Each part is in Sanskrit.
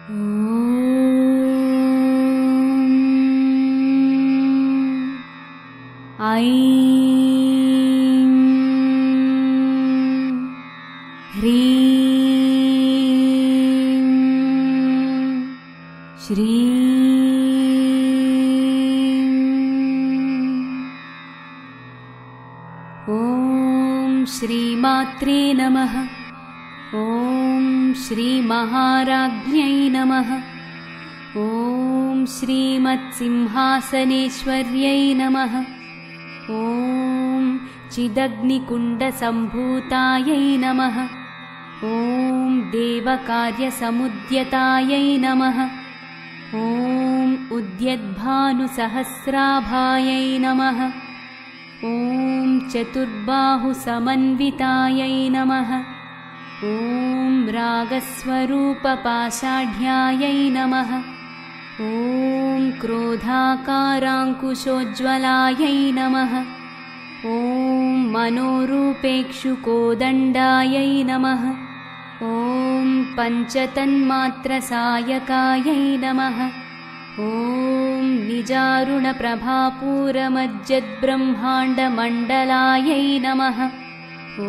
ऐं ह्रीं श्रीं ॐ श्रीमात्रे नमः। ॐ श्रीमहाराज्ञै नमः। ॐ श्रीमत्सिंहासनेश्वर्यै नमः। ॐ चिदग्निकुण्डसम्भूतायै नमः। ॐ देवकार्यसमुद्यतायै नमः। ॐ उद्यद्भानुसहस्राभायै नमः। ॐ चतुर्बाहुसमन्वितायै नमः। ॐ रागस्वरूपपाषाढ्यायै नमः। ॐ क्रोधाकाराङ्कुशोज्ज्वलायै नमः। ॐ मनोरूपेक्षुकोदण्डायै नमः। ॐ पञ्चतन्मात्रसायकायै नमः। ॐ निजारुणप्रभापूरमज्जद्ब्रह्माण्डमण्डलायै नमः। ॐ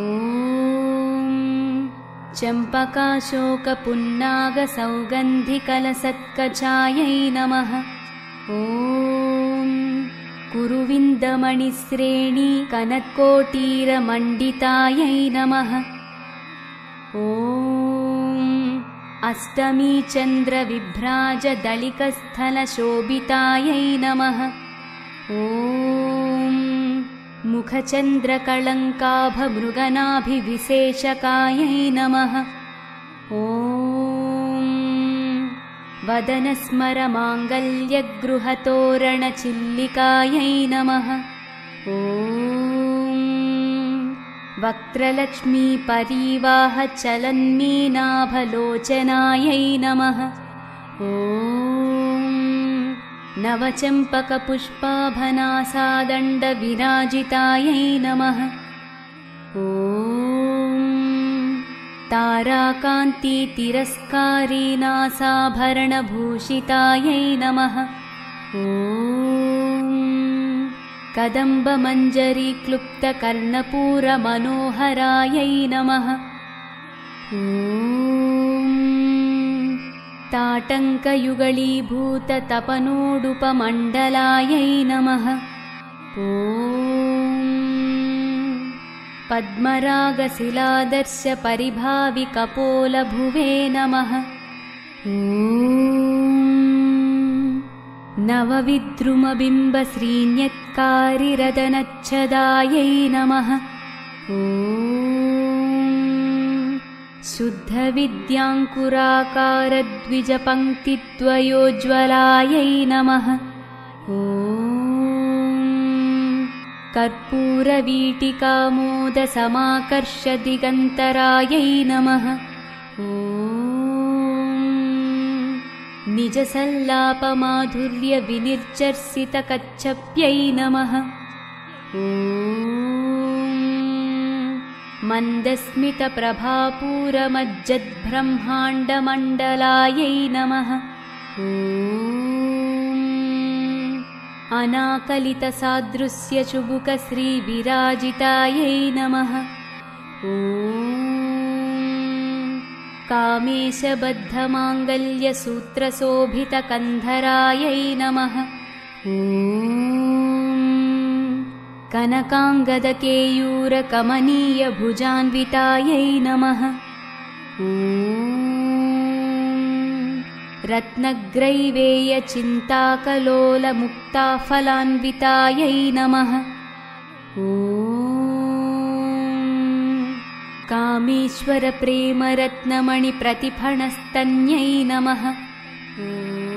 चम्पकाशोकपुन्नागसौगन्धिकलसत्कचायै नमः। ॐ कुरुविन्दमणिश्रेणी कनत्कोटीरमण्डितायै नमः। ॐ अष्टमीचन्द्रविभ्राजदलिकस्थलशोभितायै नमः। ॐ मुखचन्द्रकलङ्काभमृगनाभिविशेषकायै नमः। ॐ वदनस्मरमाङ्गल्यगृहतोरणचिल्लिकायै नमः। ॐ वक्त्रलक्ष्मीपरीवाहचलन्मीनाभलोचनायै नमः। ॐ नवचम्पकपुष्पाभनासादण्डविराजितायै नमः। ॐ ताराकान्तितिरस्कारीनासाभरणभूषितायै नमः। ॐ कदम्बमञ्जरीक्लुप्तकर्णपूरमनोहरायै नमः। ॐ ताटङ्कयुगलीभूततपनोडुपमण्डलायै नमः। ॐ पद्मरागशिलादर्शपरिभाविकपोलभुवे नमः। ॐ नवविद्रुमबिम्बश्रीन्यत्कारिरदनच्छदायै नमः। ॐ शुद्धविद्याङ्कुराकारद्विजपङ्क्तिद्वयोज्ज्वलायै नमः। ॐ कर्पूरवीटिकामोदसमाकर्षदिगन्तरायै नमः। ॐ निजसल्लापमाधुर्यविनिर्जर्सितकच्छप्यै नमः। ॐ मन्दस्मितप्रभापूरमज्जद्ब्रह्माण्डमण्डलायै नमः। ॐ अनाकलितसादृश्यचुबुकश्रीविराजितायै नमः। ॐ कामेशबद्धमाङ्गल्यसूत्रशोभितकन्धरायै नमः। ॐ कनकाङ्गदकेयूरकमनीयभुजान्वितायै नमः। ॐ रत्नग्रैवेयचिन्ताकलोलमुक्ताफलान्वितायै नमः। ॐ कामेश्वरप्रेमरत्नमणिप्रतिफणस्तन्यै नमः। ॐ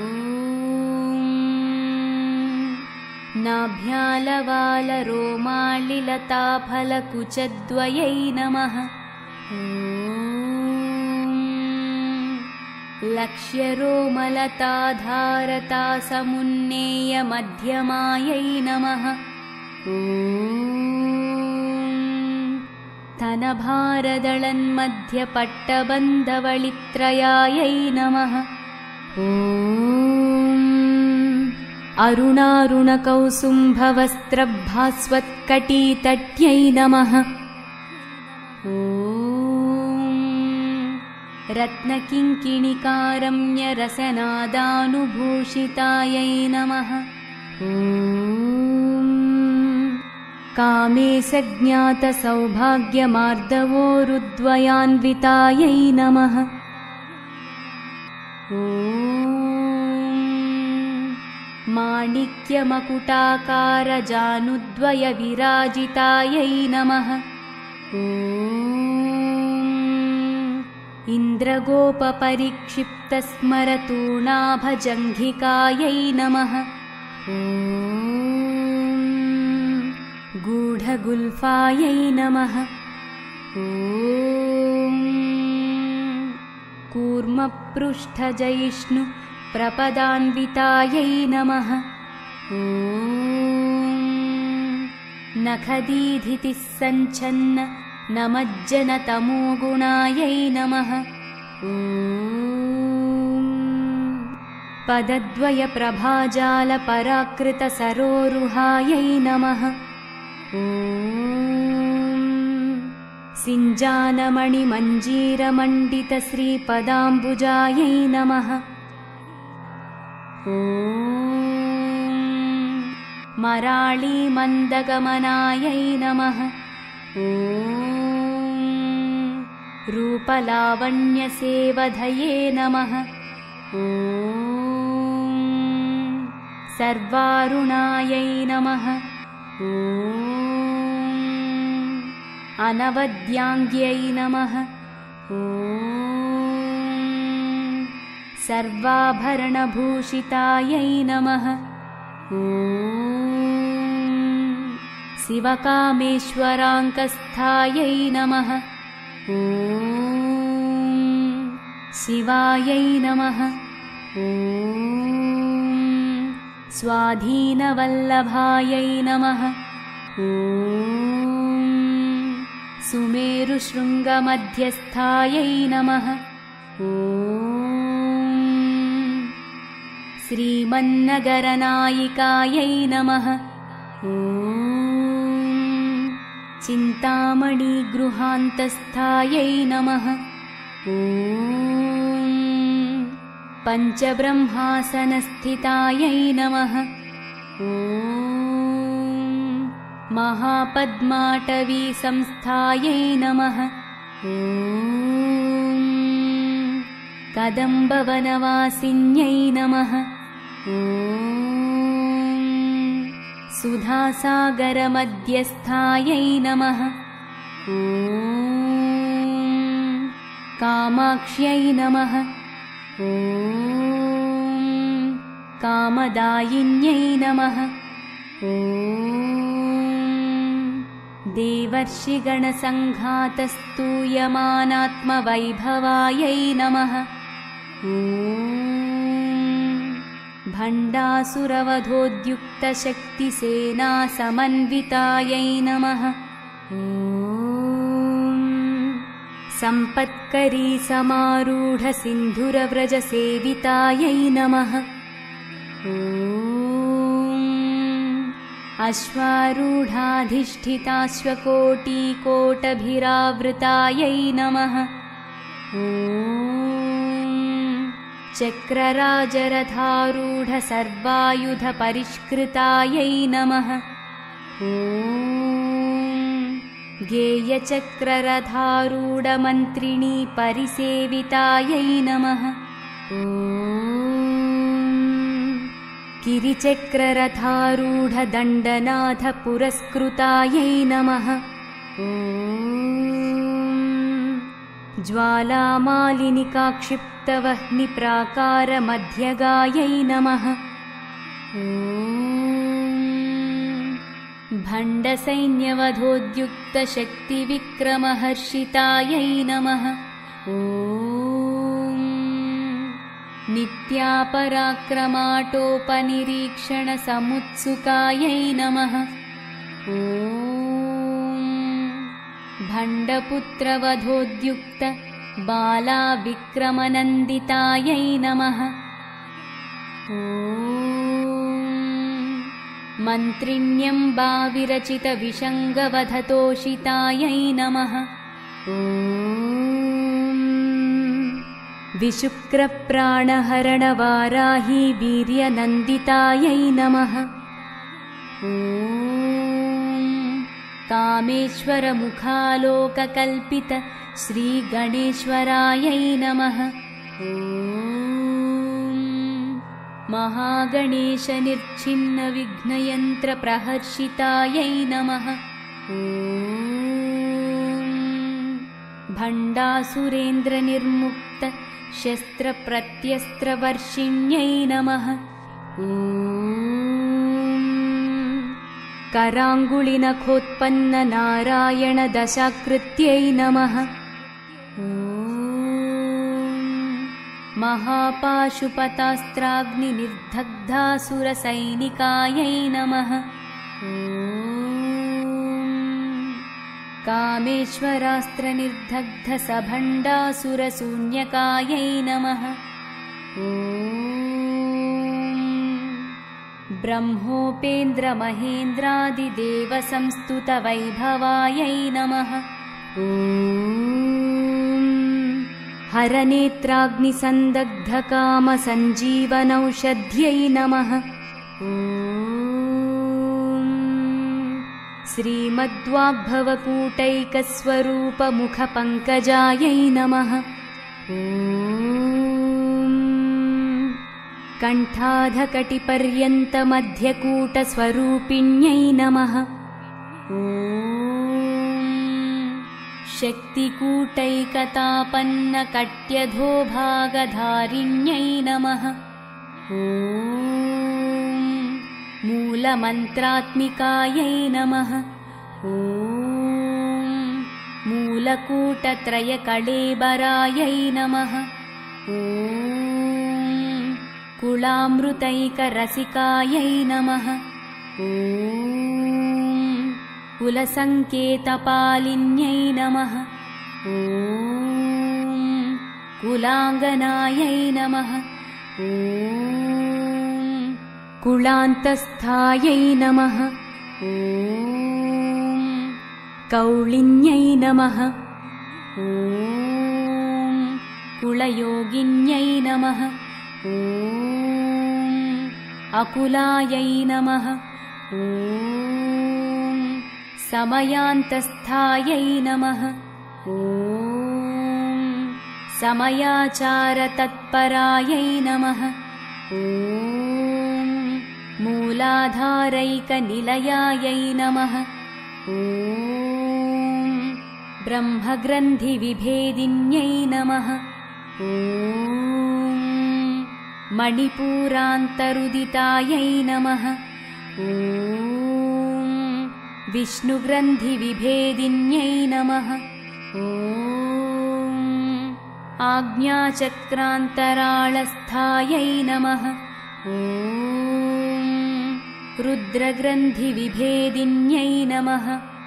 नाभ्यालवालरोमालिलताफलकुचद्वयै नमः। ॐ लक्ष्यरोमलताधारतासमुन्नेयमध्यमायै नमः। ॐ तनभारदळन्मध्यपट्टबन्धवळित्रयायै नमः। ॐ अरुणारुणकौसुम्भवस्त्रभास्वत्कटीतट्यै नमः। ॐ रत्नकिङ्किणिकारम्यरसनादानुभूषितायै नमः। ॐ कामेशज्ञातसौभाग्यमार्दवोरुद्वयान्वितायै नमः। ॐ माणिक्यमकुटाकारजानुद्वयविराजितायै नमः। ॐ इन्द्रगोपपरिक्षिप्तस्मरतूणाभजङ्घिकायै नमः। ॐ गूढगुल्फायै नमः। ॐ कूर्मपृष्ठजयिष्णुप्रपदान्वितायै नमः। ॐ नखदीधितिः सञ्छन्न नमज्जनतमोगुणायै नमः। ॐ पदद्वयप्रभाजालपराकृतसरोरुहायै नमः। ॐ सिञ्जानमणिमञ्जीरमण्डितश्रीपदाम्बुजायै नमः। ॐ मराळीमन्दगमनायै नमः। ॐ रूपलावण्यसेवधये नमः। ॐ सर्वारुणायै नमः। ॐ अनवद्याङ्ग्यै नमः। ॐ सर्वाभरणभूषितायै नमः। ॐ शिवकामेश्वराङ्कस्थायै नमः। ॐ शिवायै नमः। ॐ स्वाधीनवल्लभायै नमः। ॐ सुमेरुशृङ्गमध्यस्थायै नमः। ॐ श्रीमन्नगरनायिकायै नमः। ॐ चिन्तामणिगृहान्तस्थायै नमः। ॐ पञ्चब्रह्मासनस्थितायै नमः। ॐ महापद्माटवीसंस्थायै नमः। ॐ कदम्बवनवासिन्यै नमः। ॐ सुधासागरमध्यस्थायै नमः। ॐ कामाक्ष्यै नमः। ॐ कामदायिन्यै नमः। ॐ देवर्षिगणसङ्घातस्तूयमानात्मवैभवायै नमः। ॐ भण्डासुरवधोद्युक्तशक्तिसेनासमन्वितायै नमः। ॐ सम्पत्करी समारूढसिन्धुरव्रजसेवितायै नमः। ॐ अश्वारूढाधिष्ठिताश्वकोटिकोटभिरावृतायै नमः। ॐ चक्रराजरथारूढसर्वायुधपरिष्कृतायै नमः। ॐ गेयचक्ररथारूढमन्त्रिणी परिसेवितायै नमः। ॐ गिरिचक्ररथारूढदण्डनाथपुरस्कृतायै नमः। ॐ ज्वालामालिनिकाक्षिप्तवह्निप्राकारमध्यगायै नमः। ॐ भण्डसैन्यवधोद्युक्तशक्तिविक्रमहर्षितायै नमः। ॐ नित्यापराक्रमाटोपनिरीक्षणसमुत्सुकायै नमः। ॐ भण्डपुत्रवधोद्युक्त बालाविक्रमनन्दितायै नमः। मन्त्रिण्यम्बाविरचितविषङ्गवधतोषितायै नमः। विशुक्रप्राणहरणवाराही वीर्यनन्दितायै नमः। कामेश्वरमुखालोककल्पित श्रीगणेश्वरायै नमः। महागणेशनिर्छिन्नविघ्नयन्त्रप्रहर्षितायै नमः। भण्डासुरेन्द्रनिर्मुक्त शस्त्रप्रत्यस्त्रवर्षिण्यै नमः। कराङ्गुलिनखोत्पन्ननारायणदशाकृत्यै नमः। महापाशुपतास्त्राग्निनिर्दग्धासुरसैनिकायै नमः। कामेश्वरास्त्रनिर्दग्धसभण्डासुरशून्यकायै नमः। ब्रह्मोपेन्द्रमहेन्द्रादिदेवसंस्तुतवैभवायै नमः। हरनेत्राग्निसन्दग्धकामसञ्जीवनौषध्यै नमः। श्रीमद्वाग्भवकूटैकस्वरूपमुखपङ्कजायै नमः। कण्ठाधकटिपर्यन्तमध्यकूटस्वरूपिण्यै नमः। शक्तिकूटैकतापन्नकट्यधोभागधारिण्यै नमः। मूलमन्त्रात्मिकायै नमः। मूलकूटत्रयकळेबरायै नमः। कुलामृतैकरसिकायै नमः। कुलसङ्केतपालिन्यै नमः। कुलाङ्गनायै नमः। कुलान्तस्थायै नमः। कौलिन्यै नमः। कुलयोगिन्यै नमः। अकुलायै नमः। समयान्तस्थायै नमः। समयाचारतत्परायै नमः। मूलाधारैकनिलयायै नमः। ब्रह्मग्रन्थिविभेदिन्यै नमः। मणिपूरान्तरुदितायै नमः। विष्णुग्रन्थिविभेदिन्यै नमः। आज्ञाचक्रान्तराळस्थायै नमः। रुद्रग्रन्थिविभेदिन्यै नमः।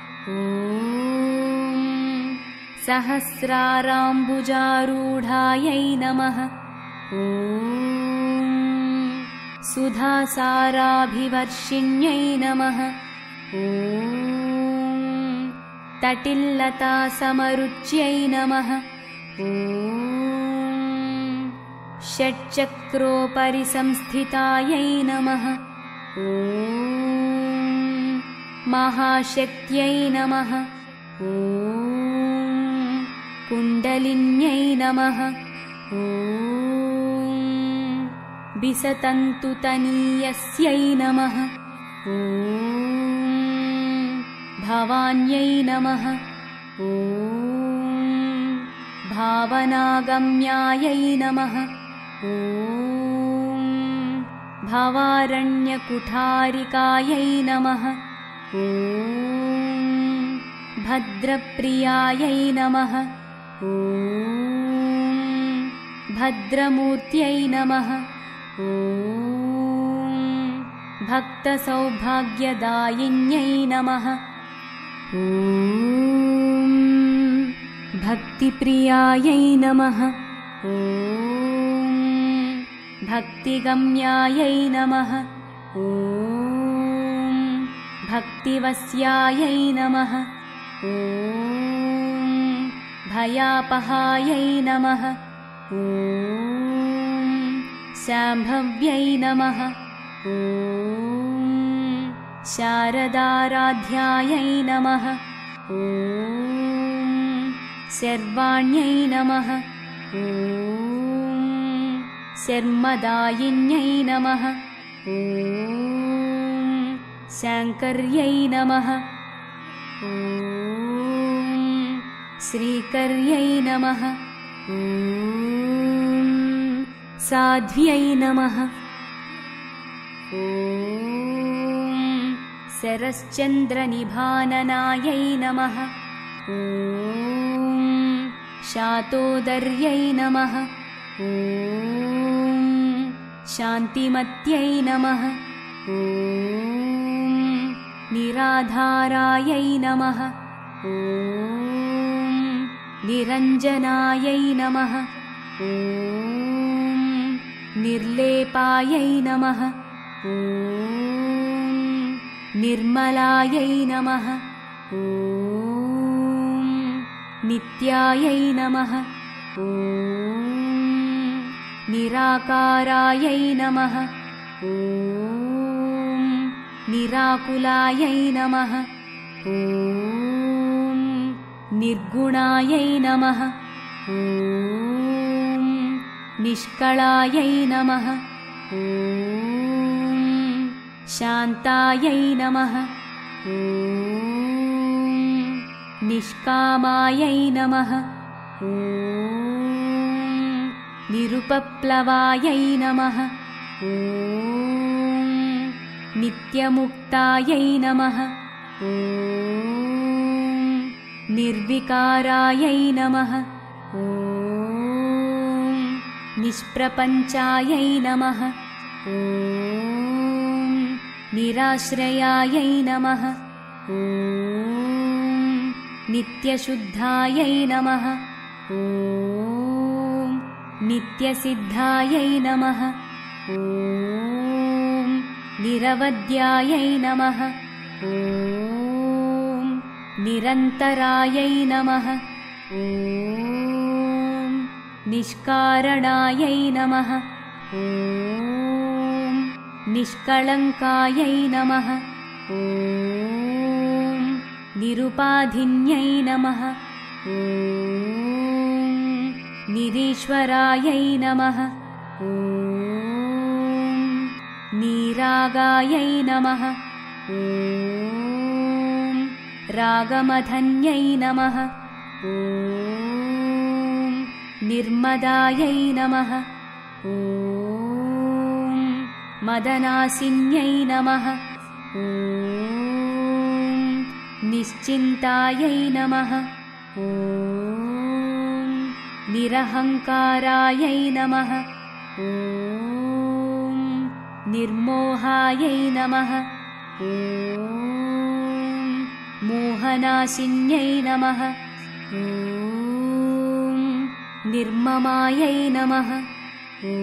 सहस्राराम्बुजारूढायै नमः। सुधासाराभिवर्षिण्यै नमः। तटिल्लतासमरुच्यै नमः। षट्चक्रोपरि संस्थितायै नमः। महाशक्त्यै नमः। कुण्डलिन्यै नमः। विसतन्तुतनीयस्यै नमः। भवान्यै नमः। भावनागम्यायै नमः। भवारण्यकुठारिकायै नमः। भद्रप्रियायै नमः। भद्रमूर्त्यै नमः। भक्तसौभाग्यदायिन्यै नमः। भक्तिप्रियायै नमः। भक्तिगम्यायै नमः। ॐ भक्तिवस्यायै नमः। ॐ भयापहायै नमः। ॐ शाम्भव्यै नमः। ॐ शारदाराध्यायै नमः। ॐ शर्वाण्यै नमः। ॐ शर्मदायिन्यै नमः। ॐ शाङ्कर्यै नमः। ॐ श्रीकर्यै नमः। ॐ साध्व्यै नमः। ॐ शरश्चन्द्रनिभाननायै नमः। ॐ शातोदर्यै नमः। ॐ शान्तिमत्यै नमः। ॐ निराधारायै नमः। ॐ निरञ्जनायै नमः। ॐ निर्लेपायै नमः। ॐ निर्मलायै नमः। ॐ नित्यायै नमः। ॐ निराकारायै नमः। ॐ निराकुलायै नमः। ॐ निर्गुणायै नमः। ॐ निष्कलायै नमः। ॐ शान्तायै नमः। ॐ निष्कामायै नमः। ॐ निरुपप्लवायै नमः। ॐ नित्यमुक्तायै नमः। ॐ निर्विकारायै नमः। ॐ निष्प्रपञ्चायै नमः। ॐ निराश्रयायै नमः। ॐ नित्यशुद्धायै नमः। ॐ नित्यसिद्धायै नमः। ॐ निरवध्यायै नमः। ॐ निरन्तरायै नमः। ॐ निष्कारणायै नमः। ॐ निष्कळङ्कायै नमः। ॐ निरुपाधिन्यै नमः। ॐ निरीश्वरायै नमः। ॐ निरागायै नमः। ॐ रागमधन्यै नमः। ॐ निर्मदायै नमः। ॐ मदनासिन्यै नमः। ॐ निश्चिन्तायै नमः। ॐ निरहङ्कारायै नमः। ॐ निर्मोहायै नमः। ॐ मोहनाशिन्यै नमः। ॐ निर्ममायै नमः। ॐ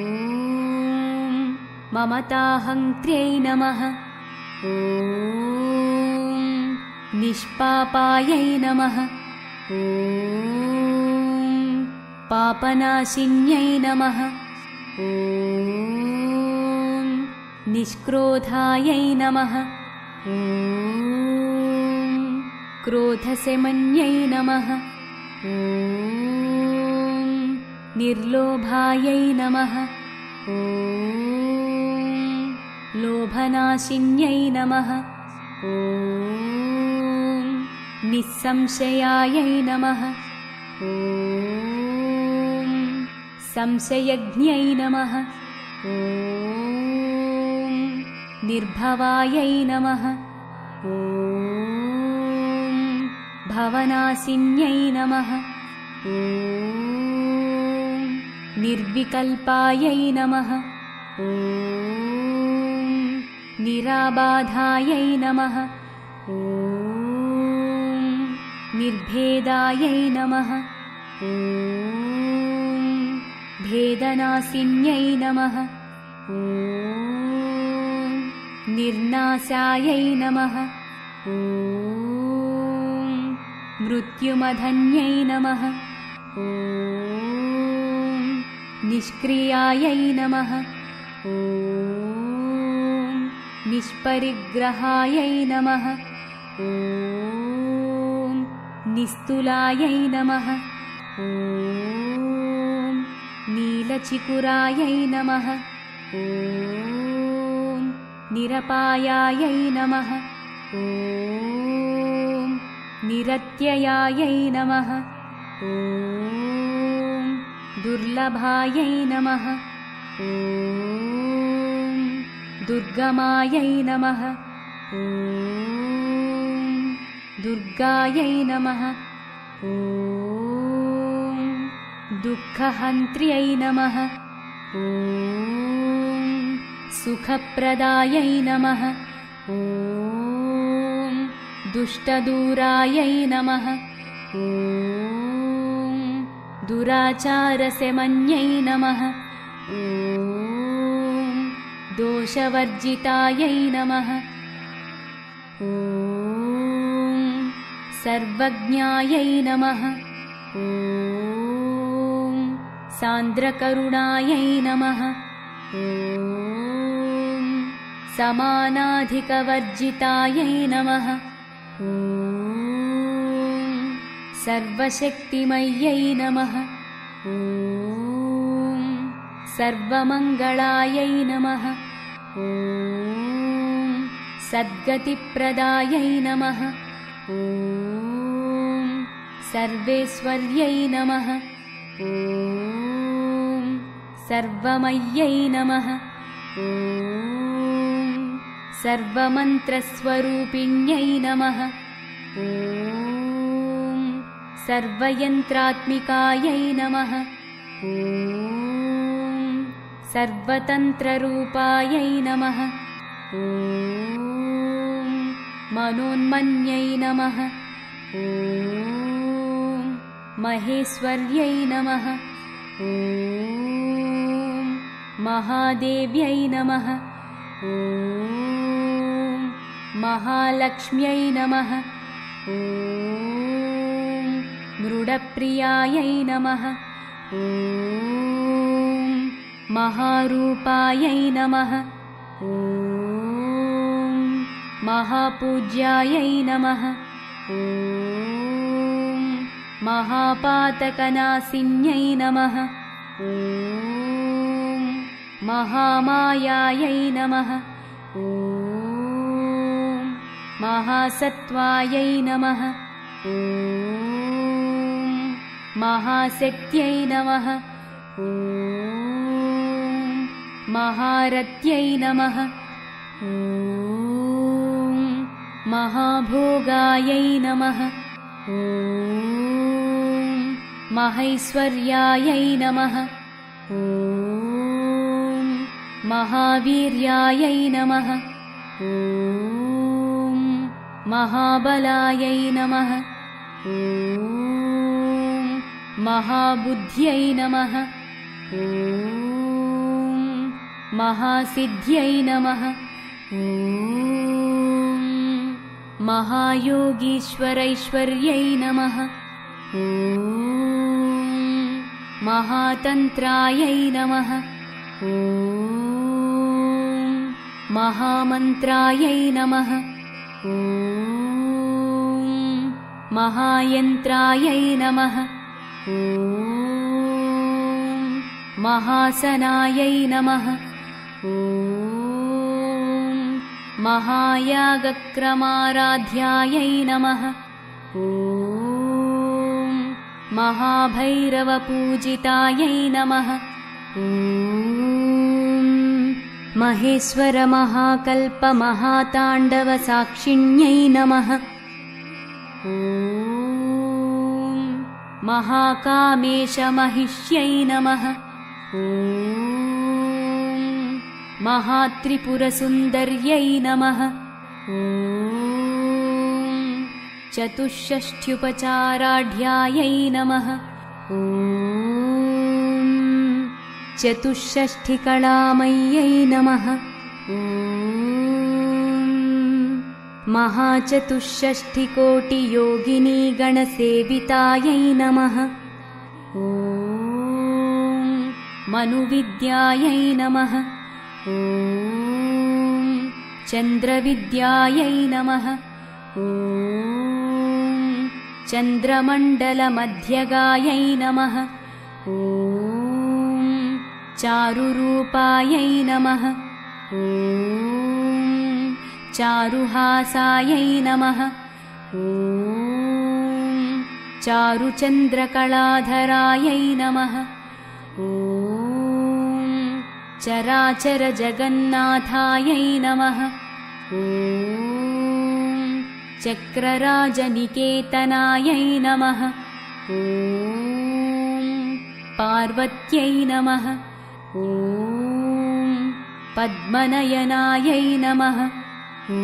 ममताहङ्क्र्यै नमः। ॐ निष्पापायै नमः। ॐ पापनाशिन्यै नमः। ॐ निष्क्रोधायै नमः। ॐ क्रोधशमन्यै नमः। ॐ निर्लोभायै नमः। ॐ लोभनाशिन्यै नमः। ॐ निस्संशयायै नमः। ॐ संशयज्ञै नमः। ॐ निर्भवायै नमः। ॐ भवनाशिन्यै नमः। ॐ निर्विकल्पायै नमः। ॐ निराबाधायै नमः। ॐ निर्भेदायै नमः। ॐ भेदनाशिन्यै नमः। ॐ निर्नाशायै नमः। ॐ मृत्युमधन्यै नमः। ॐ निष्क्रियायै नमः। ॐ निष्परिग्रहायै नमः। ॐ निस्तुलायै नमः। ॐ नीलचिकुरायै नमः। ॐ निरपायायै नमः। ॐ निरत्ययायै नमः। ॐ दुर्लभायै नमः। ॐ दुर्गमायै नमः। ॐ दुर्गायै नमः। ॐ दुःखहन्त्र्यै नमः। ॐ सुखप्रदायै नमः। ॐ दुष्टदूरायै नमः। ॐ दुराचारशमन्यै नमः। ॐ दोषवर्जितायै नमः। ॐ सर्वज्ञायै नमः। ॐ सान्द्रकरुणायै नमः। ॐ समानाधिकवर्जितायै नमः। ॐ सर्वशक्तिमय्यै नमः। ॐ सर्वमङ्गलायै नमः। ॐ सद्गतिप्रदायै नमः। ॐ सर्वेश्वर्यै नमः। ॐ सर्वमय्यै नमः। ॐ सर्वमन्त्रस्वरूपिण्यै नमः। ॐ सर्वयन्त्रात्मिकायै नमः। ॐ सर्वतन्त्ररूपायै नमः। ॐ मनोन्मन्यै नमः। ॐ महेश्वर्यै नमः। ॐ महादेव्यै नमः। ॐ महालक्ष्म्यै नमः। ॐ मृडप्रियायै नमः। ॐ महारूपायै नमः। ॐ महापूज्यायै नमः। ॐ महापातकनाशिन्यै नमः। ॐ महामायायै नमः। ॐ महासत्त्वायै नमः। ॐ महाशक्त्यै नमः। ॐ महारत्यै नमः। ॐ महाभोगायै नमः। ॐ महैश्वर्यायै नमः। ॐ महावीर्यायै नमः। ॐ महाबलायै नमः। ॐ महाबुद्ध्यै नमः। ॐ महासिद्ध्यै नमः। ॐ महायोगीश्वरैश्वर्यै नमः। ॐ महातन्त्रायै नमः। ॐ महामन्त्रायै नमः। ॐ महायन्त्रायै नमः। ॐ महासनायै नमः। ॐ महायागक्रमाराध्यायै नमः। ॐ महाभैरवपूजितायै नमः। ॐ महेश्वरमहाकल्पमहाताण्डवसाक्षिण्यै नमः। ॐ महाकामेशमहिष्यै नमः। ॐ महात्रिपुरसुन्दर्यै नमः। ॐ चतुष्षष्ट्युपचाराढ्यायै नमः। ॐ चतुष्षष्ठिकलामय्यै नमः। ॐ महाचतुष्षष्ठिकोटियोगिनी गणसेवितायै नमः। ॐ मनुविद्यायै नमः। ॐ चन्द्रविद्यायै नमः। ॐ चन्द्रमण्डलमध्यगायै नमः। ॐ चारुरूपायै नमः। ॐ चारुहासायै नमः। ॐ चारुचन्द्रकलाधरायै नमः। ॐ चराचरजगन्नाथायै नमः। ॐ चक्रराजनिकेतनायै नमः। ॐ पार्वत्यै नमः। ॐ पद्मनयनायै नमः। ॐ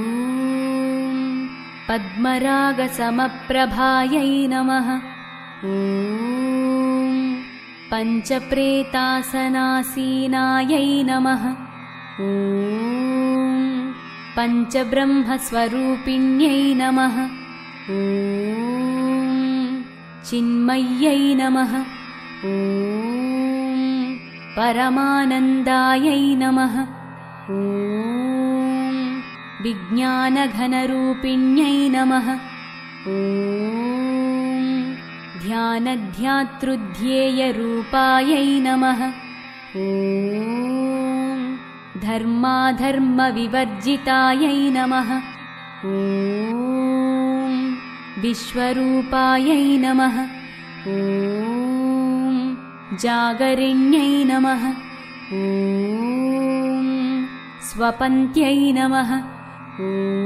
पद्मरागसमप्रभायै नमः। ॐ पञ्चप्रेतासनासीनायै नमः। ॐ पञ्चब्रह्मस्वरूपिण्यै नमः। ॐ चिन्मय्यै नमः। ॐ परमानन्दायै नमः। ॐ विज्ञानघनरूपिण्यै नमः। ॐ ध्यानध्यातृध्येयरूपायै नमः। ॐ धर्माधर्मविवर्जितायै नमः। ॐ विश्वरूपायै नमः। ॐ जागरिण्यै नमः। ॐ स्वपन्त्यै नमः। ॐ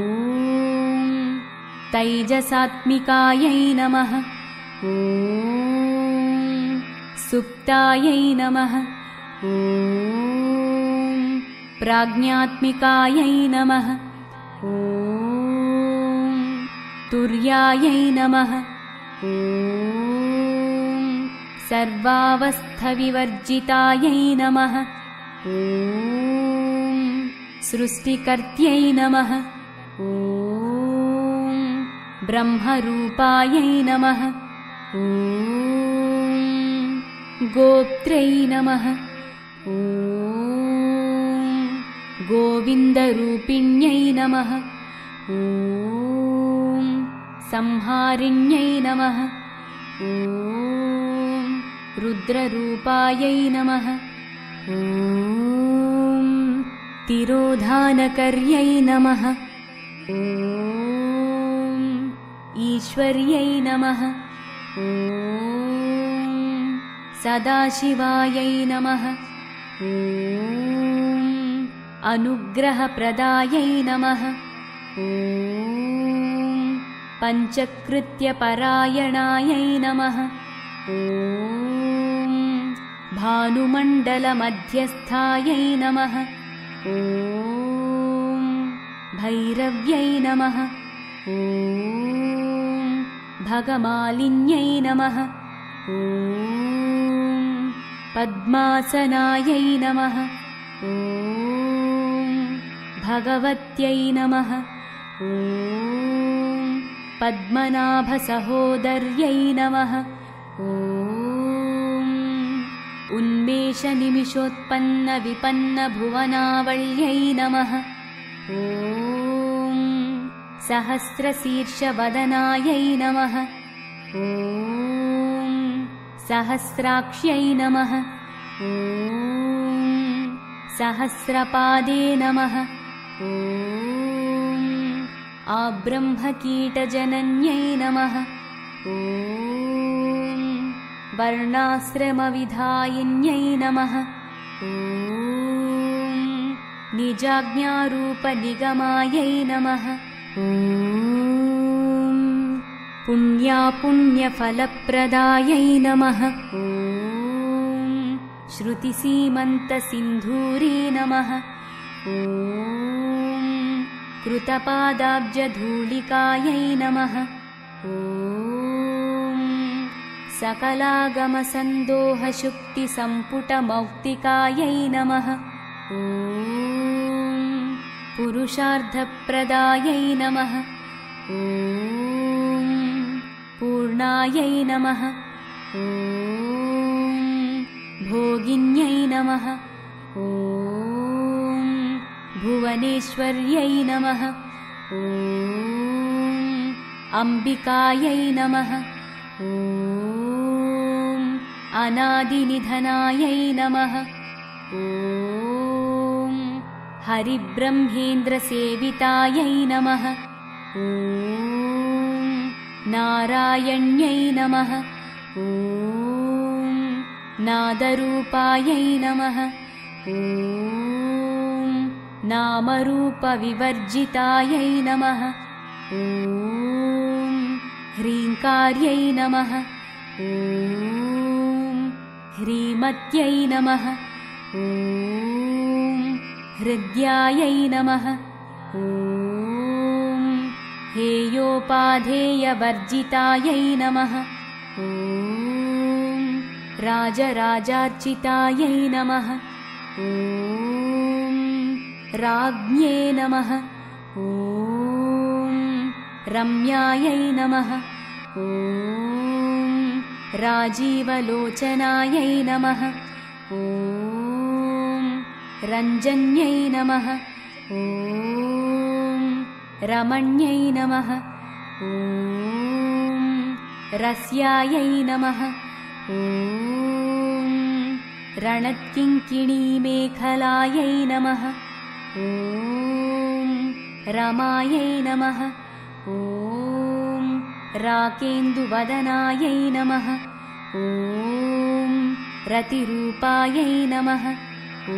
तैजसात्मिकायै नमः। ॐ सुप्तायै नमः। ॐ प्राज्ञात्मिकायै नमः। ॐ तुर्यायै नमः। ॐ सर्वावस्थविवर्जितायै नमः। ॐ सृष्टिकर्त्यै नमः। ॐ ब्रह्मरूपायै नमः। ॐ गोप्त्रै नमः। ॐ गोविन्दरूपिण्यै नमः। ॐ संहारिण्यै नमः। ॐ रुद्ररूपायै नमः। ॐ तिरोधानकर्यै नमः। ॐ ईश्वर्यै नमः। ॐ सदाशिवायै नमः। ॐ अनुग्रहप्रदायै नमः। ॐ पञ्चकृत्यपरायणायै नमः। ॐ भानुमण्डलमध्यस्थायै नमः। ॐ भैरव्यै नमः। ॐ भगमालिन्यै नमः। ॐ पद्मासनायै नमः। ॐ भगवत्यै नमः। ॐ पद्मनाभसहोदर्यै नमः। ॐ उन्मेषनिमिषोत्पन्नविपन्नभुवनावल्यै नमः। ॐ सहस्रशीर्षवदनायै नमः। ॐ सहस्राक्ष्यै नमः। ॐ सहस्रपादे नमः। ॐ आब्रह्मकीटजनन्यै नमः। ॐ वर्णाश्रमविधायिन्यै नमः। ॐ निजाज्ञारूपनिगमायै नमः। ॐ पुण्यापुण्यफलप्रदायै नमः। ॐ श्रुतिसीमन्तसिन्धूरी नमः। ॐ कृतपादाब्जधूलिकायै नमः। ॐ सकलागमसन्दोहशुक्तिसम्पुटमौक्तिकायै नमः। ॐ पुरुषार्थप्रदायै नमः। ॐ पूर्णायै नमः। ॐ भोगिन्यै नमः। ॐ भुवनेश्वर्यै नमः। ॐ अम्बिकायै नमः। ॐ अनादिनिधनायै नमः। ॐ हरिब्रह्मेन्द्रसेवितायै नमः। ॐ नारायण्यै नमः। ॐ नादरूपायै नमः। ॐ नामरूपविवर्जितायै नमः। ॐ ह्रीङ्कार्यै नमः। ॐ ह्रीमत्यै नमः। ॐ हृद्यायै नमः। ॐ हेयोपाधेयवर्जितायै नमः। ॐ राजराजार्चितायै नमः। ॐ राज्ञे नमः। ॐ रम्यायै नमः। ॐ राजीवलोचनायै नमः। ॐ रञ्जन्यै नमः। ॐ रमण्यै नमः। ॐ रस्यायै नमः। ॐ रणत्किङ्किणीमेखलायै नमः। ॐ रमायै नमः। ॐ राकेन्दुवदनायै नमः। ॐ रतिरूपायै नमः। ॐ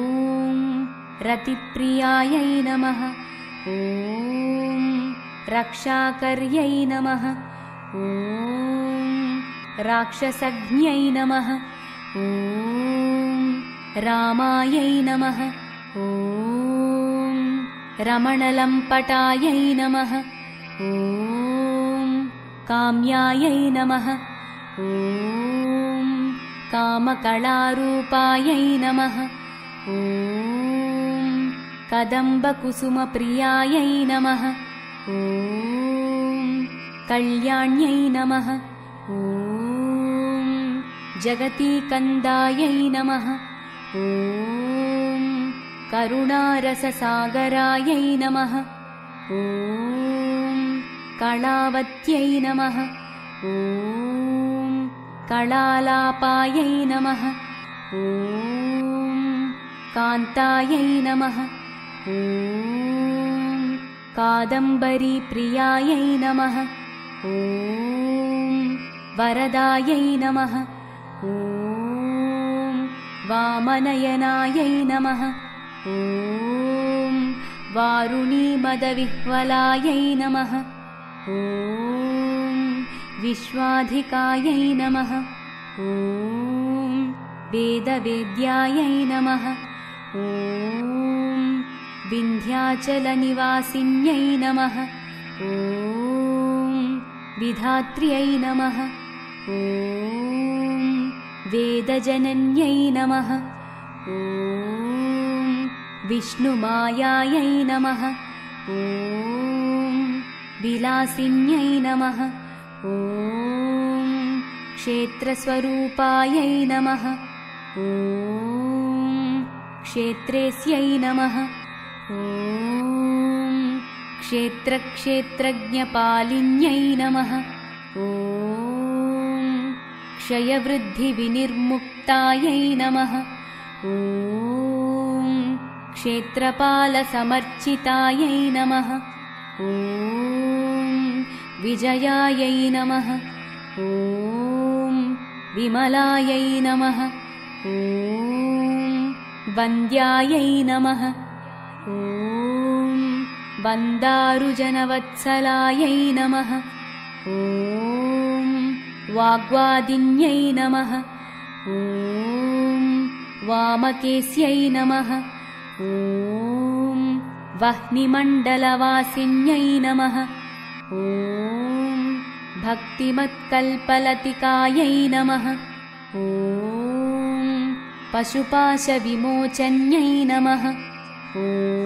रतिप्रियायै नमः। ॐ रक्षाकर्यै नमः। ॐ राक्षसज्ञै नमः। ॐ रामायै नमः। ॐ रमणलम्पटायै नमः। ॐ काम्यायै नमः। ॐ कामकलारूपायै नमः। ॐ कदम्बकुसुमप्रियायै नमः। ॐ कल्याण्यै नमः। ॐ जगतीकन्दायै नमः। ॐ करुणारससागरायै नमः। ॐ कलावत्यै नमः। ॐ कलालापायै नमः। ॐ कान्तायै नमः। ॐ कादम्बरीप्रियायै नमः। ॐ वरदायै नमः। ॐ वामनयनायै नमः। ॐ वारुणीमदविह्वलायै नमः। ॐ विश्वाधिकायै नमः। ॐ वेदवेद्यायै नमः। ॐ विन्ध्याचलनिवासिन्यै नमः। ॐ विधात्र्यै नमः। ॐ वेदजनन्यै नमः। ॐ विष्णुमायायै नमः। ॐ विलासिन्यै नमः। ॐ क्षेत्रस्वरूपायै नमः। ॐ क्षेत्रेस्यै नमः। ॐ क्षेत्रक्षेत्रज्ञपालिन्यै नमः। ॐ क्षयवृद्धिविनिर्मुक्तायै नमः। ॐ क्षेत्रपालसमर्चितायै नमः। ॐ विजयायै नमः। ॐ विमलायै नमः। ॐ वन्द्यायै नमः। ॐ वन्दारुजनवत्सलायै नमः। ॐ वाग्वादिन्यै नमः। ॐ वामकेस्यै नमः। ॐ वह्निमण्डलवासिन्यै नमः। ॐ भक्तिमत्कल्पलतिकायै नमः। ॐ पशुपाशविमोचन्यै नमः। ॐ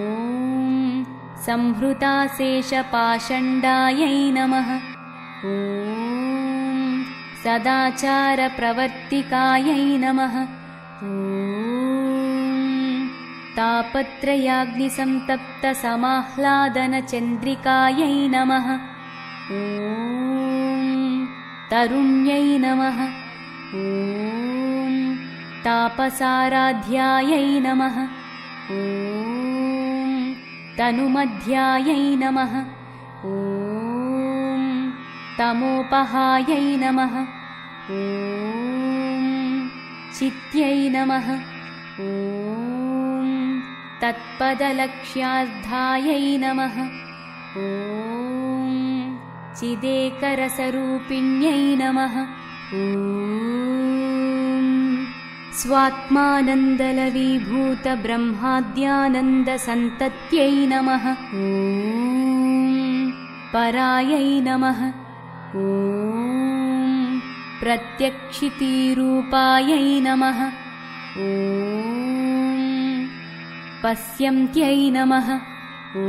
संहृताशेषपाषण्डायै नमः। ॐ सदाचारप्रवर्तिकायै नमः। ॐ तापत्रयाग्निसन्तप्तसमाह्लादनचन्द्रिकायै नमः। ॐ तरुण्यै नमः। ॐ तापसाराध्यायै नमः। ॐ तनुमध्यायै नमः। ॐ तमोपहायै नमः। ॐ चित्यै नमः। ॐ तत्पदलक्ष्यार्थायै नमः। ॐ चिदेकरसरूपिण्यै नमः। ॐ स्वात्मानन्दलवीभूतब्रह्माद्यानन्दसन्तत्यै नमः। ॐ परायै नमः। ॐ प्रत्यक्षितीरूपायै नमः। ॐ पश्यन्त्यै नमः। ॐ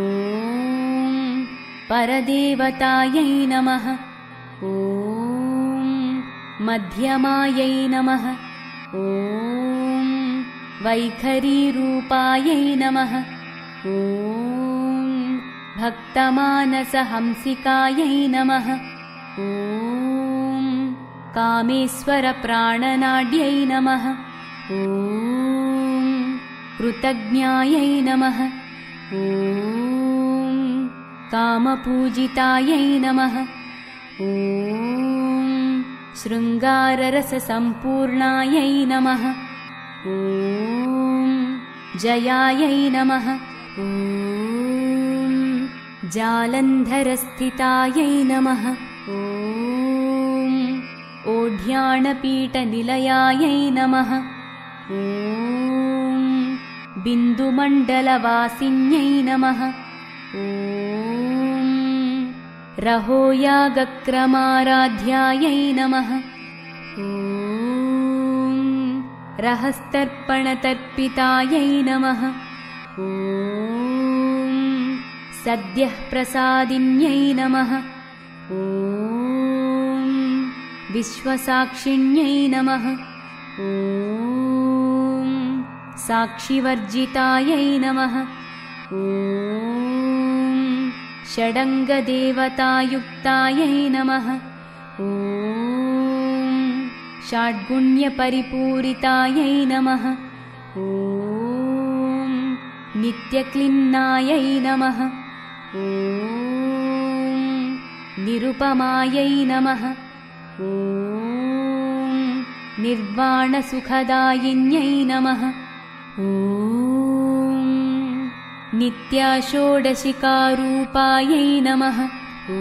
परदेवतायै नमः। ॐ मध्यमायै नमः। ॐ वैखरीरूपायै नमः। ॐ भक्तमानसहंसिकायै नमः। ॐ कामेश्वरप्राणनाड्यै नमः। ॐ कृतज्ञायै नमः। ॐ कामपूजितायै नमः। ॐ शृङ्गाररससम्पूर्णायै नमः। ॐ जयायै नमः। ॐ जालन्धरस्थितायै नमः। ॐ ओढ्याणपीठनिलयायै नमः। ॐ बिन्दुमण्डलवासिन्यै नमः। ॐ रहोयागक्रमाराध्यायै नमः। ॐ रहस्तर्पणतर्पितायै नमः। ॐ सद्यः प्रसादिन्यै नमः। ॐ विश्वसाक्षिण्यै नमः। ॐ साक्षिवर्जितायै नमः। ॐ षडङ्गदेवतायुक्तायै नमः। ॐ षड्गुण्यपरिपूरितायै नमः। ॐ नित्यक्लिन्नायै नमः। ॐ निरुपमायै नमः। ॐ निर्वाणसुखदायिन्यै नमः। ॐ नित्याषोडशिकारूपायै नमः। ॐ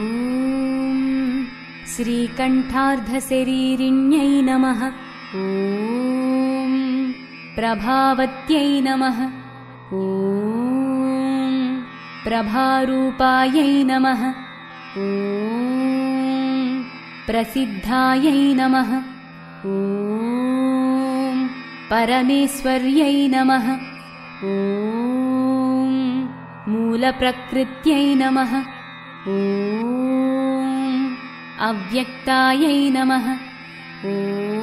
श्रीकण्ठार्धशरीरिण्यै नमः। ॐ प्रभावत्यै नमः। ॐ प्रभारूपायै नमः। ॐ प्रसिद्धायै नमः। ॐ परमेश्वर्यै नमः। ॐ मूलप्रकृत्यै नमः। ॐ अव्यक्तायै नमः। ॐ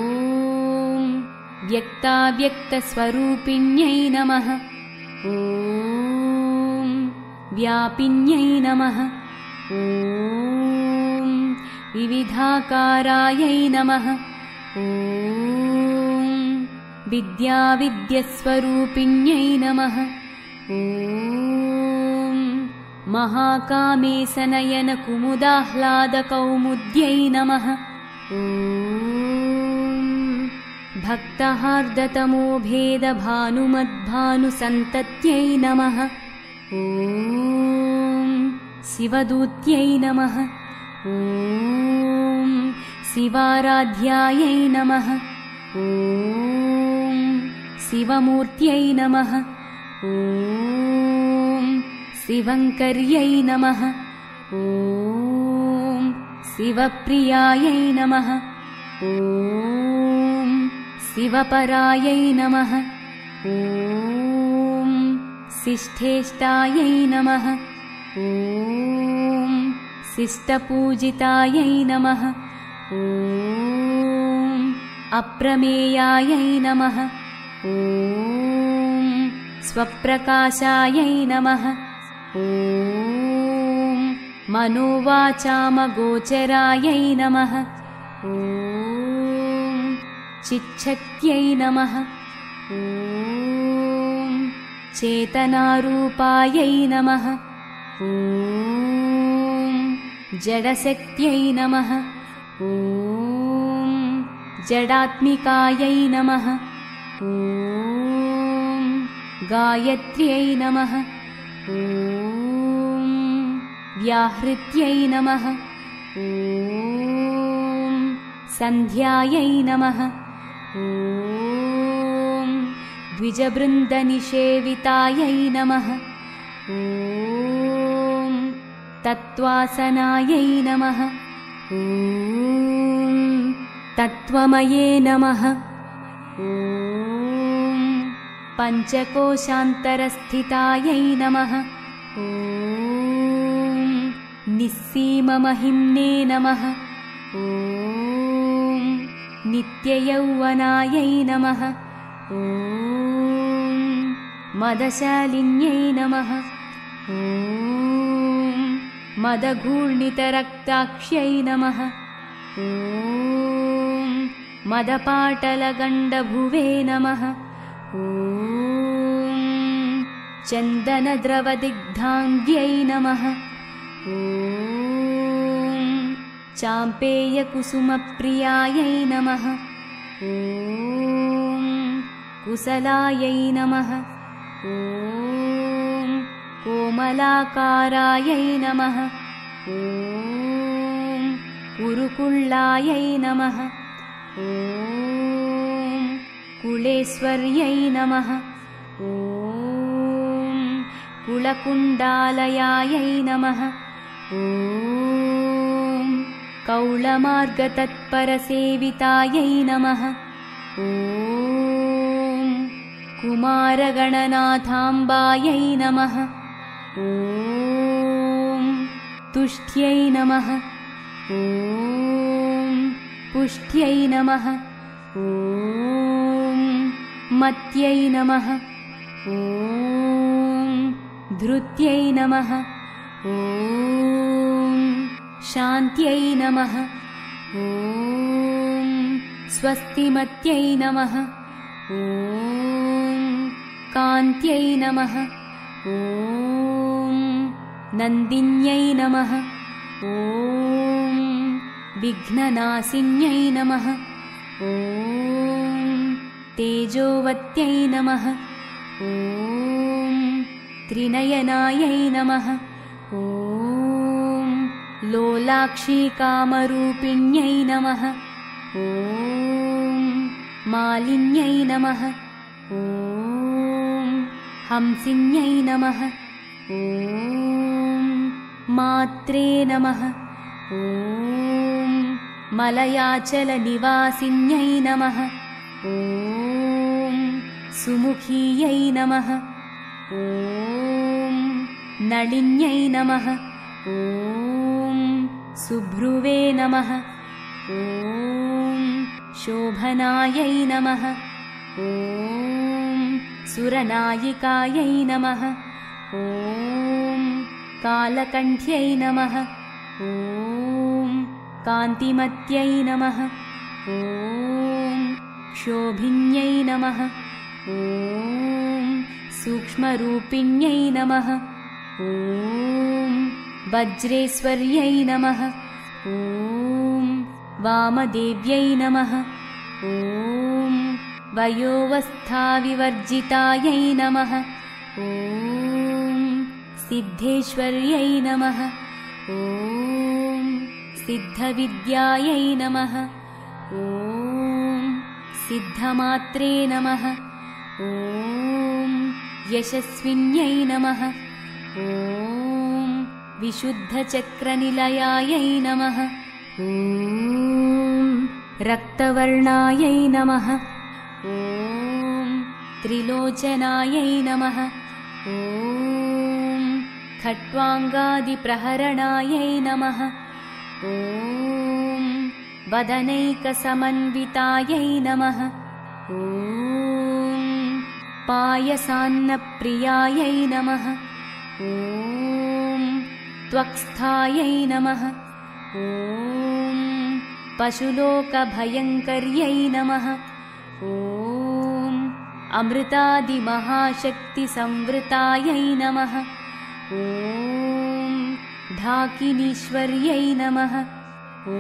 व्यक्ताव्यक्तस्वरूपिण्यै नमः। ॐ व्यापिन्यै नमः। ॐ विविधाकारायै नमः। ॐ विद्याविद्यस्वरूपिण्यै नमः। ॐ महाकामेशनयनकुमुदाह्लादकौमुद्यै नमः। ॐ भक्तहार्दतमोभेदभानुमद्भानुसन्तत्यै नमः। ॐ शिवदूत्यै नमः। ॐ शिवाराध्यायै नमः। ॐ शिवमूर्त्यै नमः। ॐ शिवङ्कर्यै नमः। ॐ शिवप्रियायै नमः ॐ शिवपरायै नमः ॐ शिष्ठेष्टायै नमः ॐ शिष्टपूजितायै नमः ॐ अप्रमेयायै नमः ॐ स्वप्रकाशायै नमः ॐ मनोवाचामगोचरायै नमः ॐ चिच्छक्त्यै नमः ॐ चेतनारूपायै नमः ॐ जडशक्त्यै नमः ॐ जडात्मिकायै नमः ॐ गायत्र्यै नमः ॐ व्याहृत्यै नमः ॐ सन्ध्यायै नमः ॐ द्विजबृन्दनिषेवितायै नमः ॐ तत्त्वासनायै नमः ॐ तत्त्वमये नमः ॐ पञ्चकोशान्तरस्थितायै नमः ॐ निस्सीममहिम्ने नमः ॐ नित्ययौवनायै नमः ॐ मदशालिन्यै नमः ॐ मदघूर्णितरक्ताक्ष्यै नमः ॐ मदपाटलगण्डभुवे नमः ॐ चन्दनद्रवदिग्धाङ्ग्यै नमः ॐ चाम्पेयकुसुमप्रियायै नमः ॐ कुशलायै नमः ॐ कोमलाकारायै नमः ॐ कुरुकुल्लायै नमः ॐ कुलेश्वर्यै नमः ॐ कुलकुण्डालयायै नमः ॐ कौलमार्गतत्परसेवितायै नमः ॐ कुमारगणनाथाम्बायै नमः ॐ तुष्ट्यै नमः ॐ पुष्ट्यै नमः ॐ मत्यै नमः ॐ धृत्यै नमः ॐ शान्त्यै नमः ॐ स्वस्तिमत्यै नमः ॐ कान्त्यै नमः ॐ नन्दिन्यै नमः ॐ विघ्ननाशिन्यै नमः ॐ तेजोवत्यै नमः ॐ त्रिनयनायै नमः ॐ लोलाक्षीकामरूपिण्यै नमः ॐ मालिन्यै नमः ॐ हंसिन्यै नमः ॐ मात्रे नमः ॐ मलयाचलनिवासिन्यै नमः ॐ सुमुखीयै नमः ॐ नलिन्यै नमः ॐ सुभ्रुवे नमः ॐ शोभनायै नमः ॐ सुरनायिकायै नमः ॐ कालकण्ठ्यै नमः ॐ कान्तिमत्यै नमः ॐ शोभिन्यै नमः ॐ सूक्ष्मरूपिण्यै नमः ॐ वज्रेश्वर्यै नमः ॐ वामदेव्यै नमः ॐ वयोवस्थाविवर्जितायै नमः ॐ सिद्धेश्वर्यै नमः ॐ सिद्धविद्यायै नमः ॐ सिद्धमात्रे नमः ॐ यशस्विन्यै नमः ॐ विशुद्धचक्रनिलयायै नमः ॐ रक्तवर्णायै नमः। ॐ त्रिलोचनायै नमः। ॐ खट्वाङ्गादिप्रहरणायै नमः। ॐ वदनैकसमन्वितायै नमः। ॐ पायसान्नप्रियायै नमः। ॐ त्वक्स्थायै नमः। ॐ पशुलोकभयङ्कर्यै नमः। ॐ अमृतादिमहाशक्तिसंवृतायै नमः। ॐ ढाकिनीश्वर्यै नमः। ॐ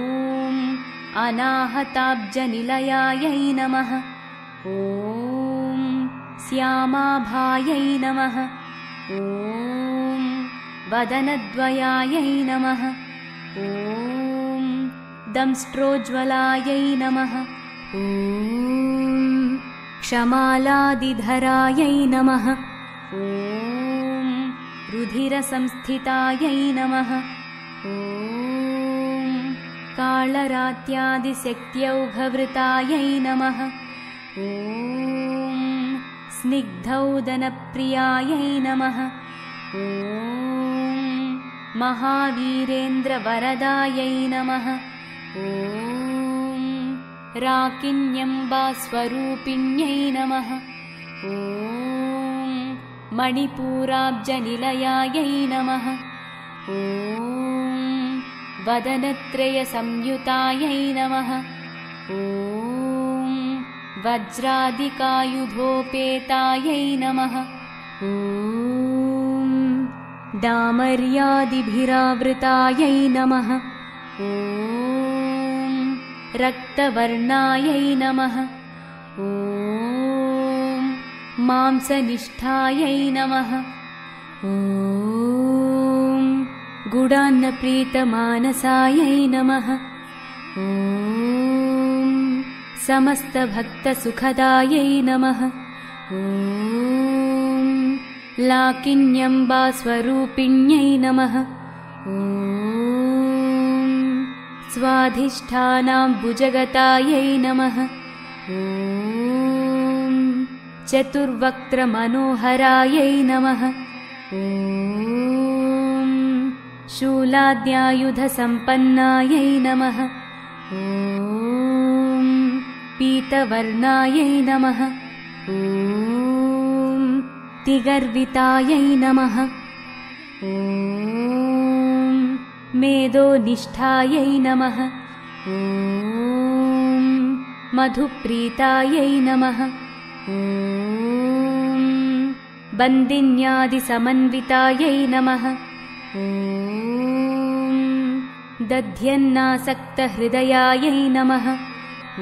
अनाहताब्जनिलयायै नमः। ॐ श्यामाभायै नमः। ॐ वदनद्वयायै नमः। ॐ दंष्ट्रोज्ज्वलायै नमः। ॐ क्षमालादिधरायै नमः। ॐ रुधिरसंस्थितायै नमः। ॐ कालरात्यादिशक्त्यौघवृतायै नमः। ॐ स्निग्धौदनप्रियायै नमः। ॐ महावीरेन्द्रवरदायै नमः। ॐ राकिन्यम्बास्वरूपिण्यै नमः। ॐ मणिपूराब्जनिलयायै नमः। ॐ वदनत्रयसंयुतायै नमः। ॐ वज्रादिकायुधोपेतायै नमः। ॐ डामर्यादिभिरावृतायै नमः। ॐ रक्तवर्णायै नमः। ॐ मांसनिष्ठायै नमः। ॐ गुडान्नप्रीतमानसायै नमः। ॐ समस्तभक्तसुखदायै नमः। ॐ लाकिन्यम्बास्वरूपिण्यै नमः। ॐ स्वाधिष्ठानाम्बुजगतायै नमः। ॐ चतुर्वक्त्रमनोहरायै नमः। ॐ शूलाद्यायुधसम्पन्नायै नमः। ॐ पीतवर्णायै नमः। ॐ तिगर्वितायै नमः। ॐ मेदोनिष्ठायै नमः। ॐ मधुप्रीतायै नमः। ॐ बन्दिन्यादिसमन्वितायै नमः। ॐ दध्यन्नासक्तहृदयायै नमः। ॐ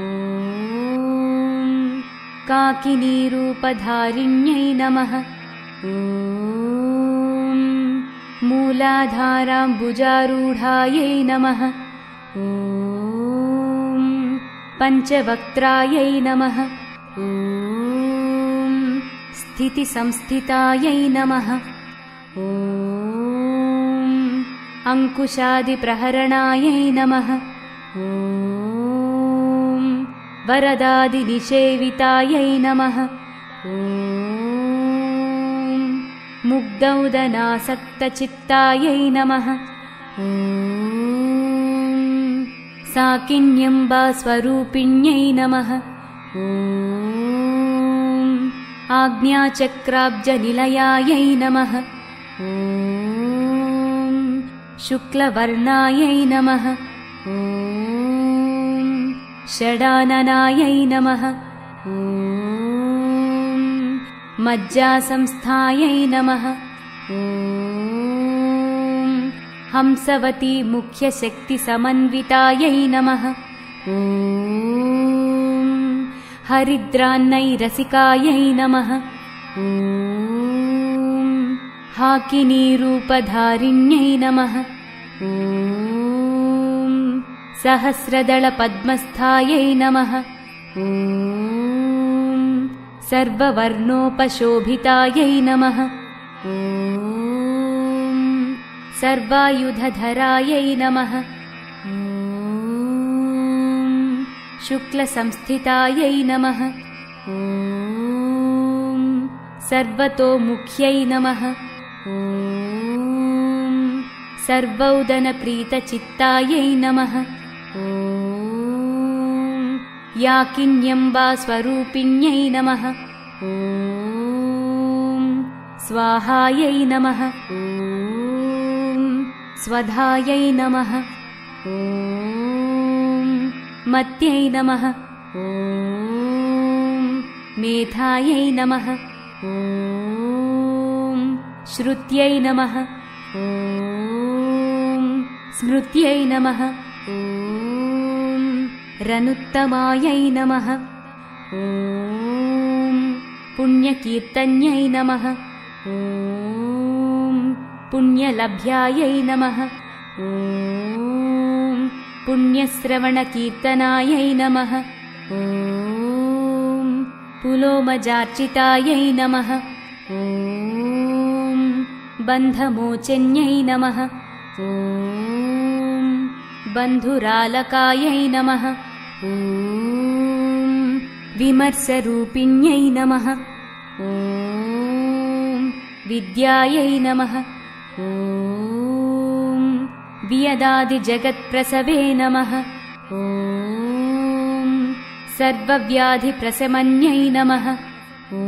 काकिनीरूपधारिण्यै नमः। ॐ मूलाधाराम्बुजारूढायै नमः। ॐ पञ्चवक्त्रायै नमः। ॐ स्थितिसंस्थितायै नमः। ॐ अङ्कुशादिप्रहरणायै नमः। ॐ वरदादिनिषेवितायै नमः। ॐ मुग्धौदनासक्तचित्तायै नमः। ॐ साकिन्यम्बास्वरूपिण्यै नमः। ॐ आज्ञाचक्राब्जनिलयायै नमः। ॐ शुक्लवर्णायै नमः। ॐ षडाननायै नमः। ॐ मज्जासंस्थायै नमः। ॐ हंसवती मुख्यशक्तिसमन्वितायै नमः। ॐ हरिद्रान्नैरसिकायै नमः। ॐ हाकिनीरूपधारिण्यै नमः। ॐ सहस्रदलपद्मस्थायै नमः। ॐ सर्ववर्णोपशोभितायै नमः। ॐ सर्वायुधधरायै नमः। ॐ शुक्लसंस्थितायै नमः। ॐ सर्वतोमुख्यै नमः। ॐ सर्वौदनप्रीतचित्तायै नमः। ॐ याकिन्यम्बास्वरूपिण्यै नमः। ॐ स्वाहायै नमः। ॐ स्वधायै नमः। ॐ मत्यै नमः। ॐ मेधायै नमः। ॐ श्रुत्यै नमः। ॐ स्मृत्यै नमः। ॐ रनुत्तमायै नमः। ॐ पुण्यकीर्तन्यै नमः। ॐ पुण्यलभ्यायै नमः। ॐ पुण्यश्रवणकीर्तनायै नमः। ॐ पुलोमजार्चितायै नमः। ॐ बन्धमोचन्यै नमः। ॐ बन्धुरालकायै नमः। ॐ विमर्शरूपिण्यै नमः। ॐ विद्यायै नमः। ॐ वियदादिजगत्प्रसवे नमः। ॐ सर्वव्याधिप्रशमन्यै नमः। ॐ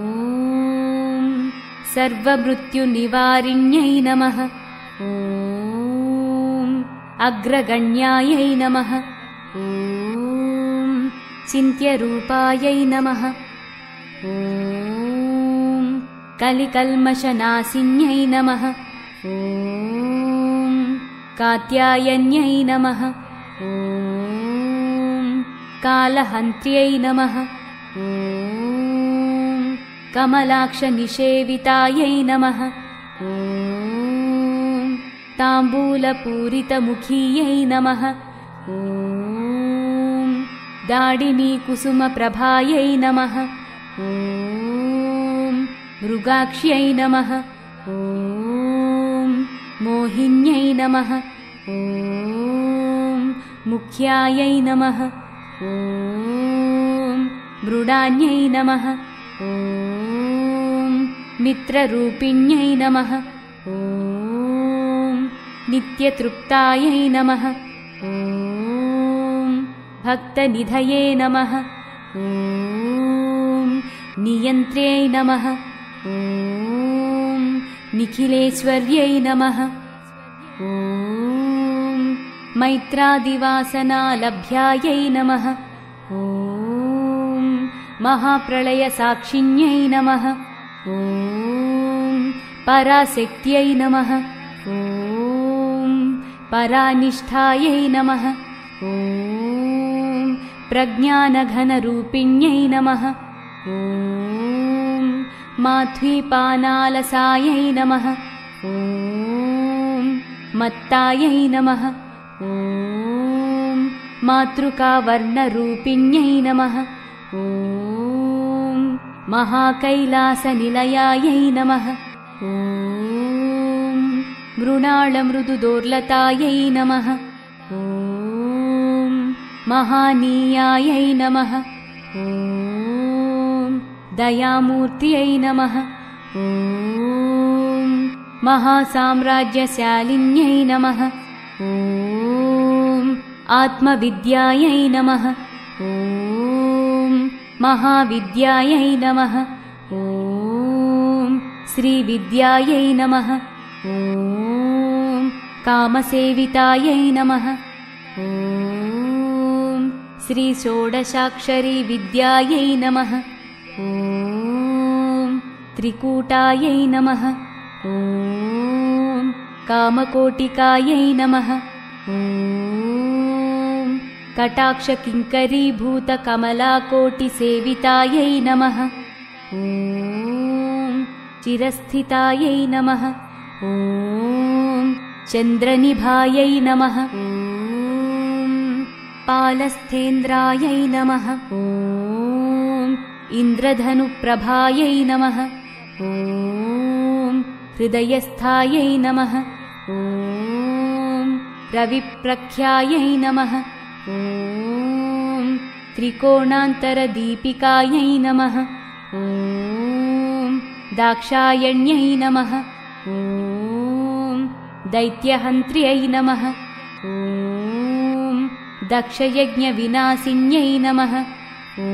सर्वमृत्युनिवारिण्यै नमः। ॐ अग्रगण्यायै नमः। ॐ चिन्त्यरूपायै नमः। ॐ कलिकल्मषनाशिन्यै नमः। ॐ कात्यायन्यै नमः। ॐ कालहन्त्र्यै नमः। ॐ कमलाक्षनिषेवितायै नमः। ॐ ताम्बूलपूरितमुखीयै नमः। ॐ दाडिनीकुसुमप्रभायै नमः। ॐ मृगाक्ष्यै नमः। ॐ मोहिन्यै नमः। ॐ मुख्यायै नमः। ॐ मृडान्यै नमः। ॐ मित्ररूपिण्यै नमः। ॐ नित्यतृप्तायै नमः। ॐ भक्तनिधये नमः। ॐ नियन्त्र्यै नमः। ॐ निखिलेश्वर्यै नमः। ॐ मैत्रादिवासनालभ्यायै नमः। ॐ महाप्रलयसाक्षिण्यै नमः। ॐ पराशक्त्यै नमः। ॐ परानिष्ठायै नमः। ॐ प्रज्ञानघनरूपिण्यै नमः। ॐ माध्वीपानालसायै नमः। ॐ मत्तायै नमः। ॐ मातृकावर्णरूपिण्यै नमः। ॐ महाकैलासनिलयायै नमः। ॐ मृणालमृदुदोर्लतायै नमः। ॐ महानीयायै नमः। ॐ दयामूर्त्यै नमः। ॐ महासाम्राज्यशालिन्यै नमः। ॐ आत्मविद्यायै नमः। ॐ महाविद्यायै नमः। ॐ श्रीविद्यायै नमः। ॐ कामसेवितायै नमः। ॐ श्रीषोडशाक्षरी विद्यायै नमः। ॐ त्रिकूटायै नमः। ॐ कामकोटिकायै नमः। ॐ कटाक्षकिङ्करीभूतकमलाकोटिसेवितायै नमः। ॐ चिरस्थितायै नमः। ॐ चन्द्रनिभायै नमः। ॐ पालस्थेन्द्रायै नमः। ॐ इन्द्रधनुप्रभायै नमः। ॐ हृदयस्थायै नमः। ॐ रविप्रख्यायै नमः। ॐ त्रिकोणान्तरदीपिकायै नमः। ॐ दाक्षायण्यै नमः। ॐ दैत्यहन्त्र्यै नमः। ॐ दक्षयज्ञविनाशिन्यै नमः। ॐ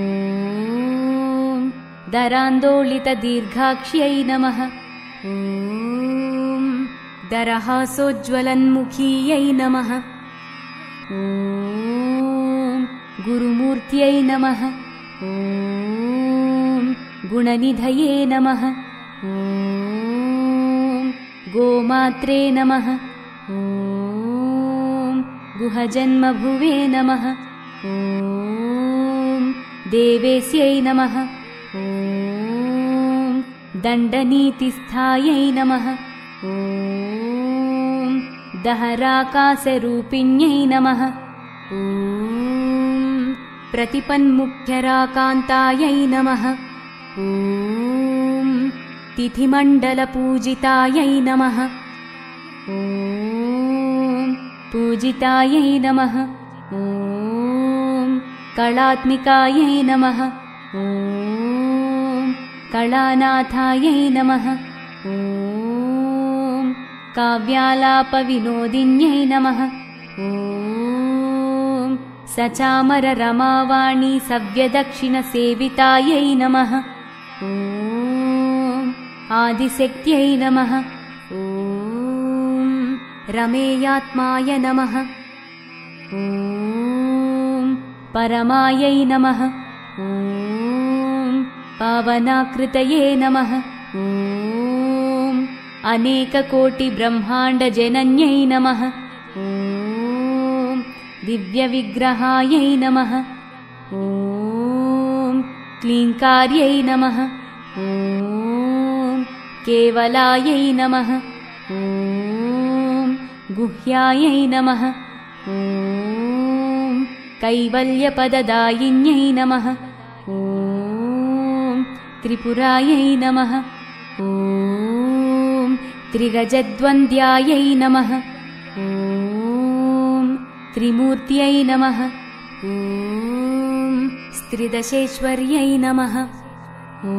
दरान्दोलितदीर्घाक्ष्यै नमः। ॐ दरहासोज्ज्वलन्मुखीयै नमः। ॐ गुरुमूर्त्यै नमः। ॐ गुणनिधये नमः। ॐ गोमात्रे नमः। ॐ गुहजन्मभुवे नमः। ॐ देवेस्यै नमः। ॐ दण्डनीतिस्थायै नमः। ॐ दहराकाशरूपिण्यै नमः। ॐ प्रतिपन्मुख्यराकान्तायै नमः। ॐ तिथिमण्डलपूजितायै नमः। ॐ पूजितायै नमः। ॐ कलात्मिकायै नमः। ॐ कलानाथायै नमः। ॐ काव्यालापविनोदिन्यै नमः। ॐ सचामररमावाणी सव्यदक्षिणसेवितायै नमः। ॐ आदिशक्त्यै नमः। ॐ रमेयात्माय नमः। ॐ परमायै नमः। ॐ पावनाकृतये नमः। ॐ अनेककोटिब्रह्माण्डजनन्यै नमः। ॐ दिव्यविग्रहायै नमः। ॐ क्लीङ्कार्यै नमः। ॐ केवलायै नमः। ॐ गुह्यायै नमः। ॐ कैवल्यपददायिन्यै नमः। ॐ त्रिपुरायै नमः। ॐ त्रिगजद्वन्द्यायै नमः। ॐ त्रिमूर्त्यै नमः। ॐ स्त्रिदशेश्वर्यै नमः। ॐ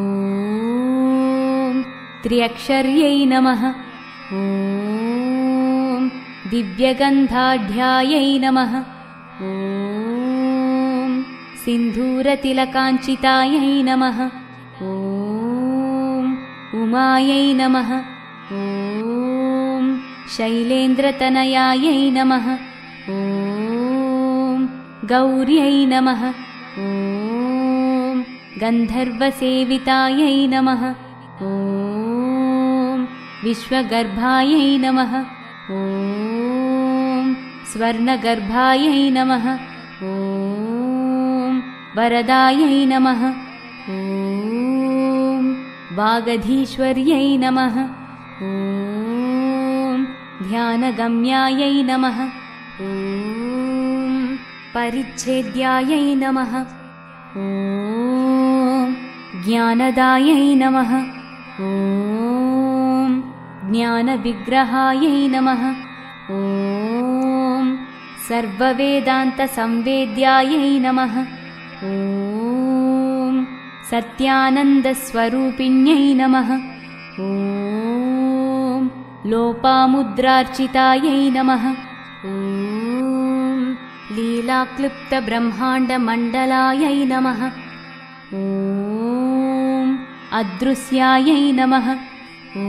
त्र्यक्षर्यै नमः। ॐ दिव्यगन्धाढ्यायै नमः। ॐ सिन्धूरतिलकाञ्चितायै नमः। ॐ उमायै नमः। ॐ शैलेन्द्रतनयायै नमः। ॐ गौर्यै नमः। ॐ गन्धर्वसेवितायै नमः। ॐ विश्वगर्भायै नमः। ॐ स्वर्णगर्भायै नमः। ॐ वरदायै नमः। ॐ वागधीश्वर्यै नमः। ॐ ध्यानगम्यायै नमः। ॐ परिच्छेद्यायै नमः। ॐ ज्ञानदायै नमः। ॐ ज्ञानविग्रहायै नमः। ॐ सर्ववेदान्तसंवेद्यायै नमः। ॐ सत्यानन्दस्वरूपिण्यै नमः। ॐ लोपामुद्रार्चितायै नमः। ॐ लीलाक्लुप्तब्रह्माण्डमण्डलायै नमः। ॐ अदृश्यायै नमः। ॐ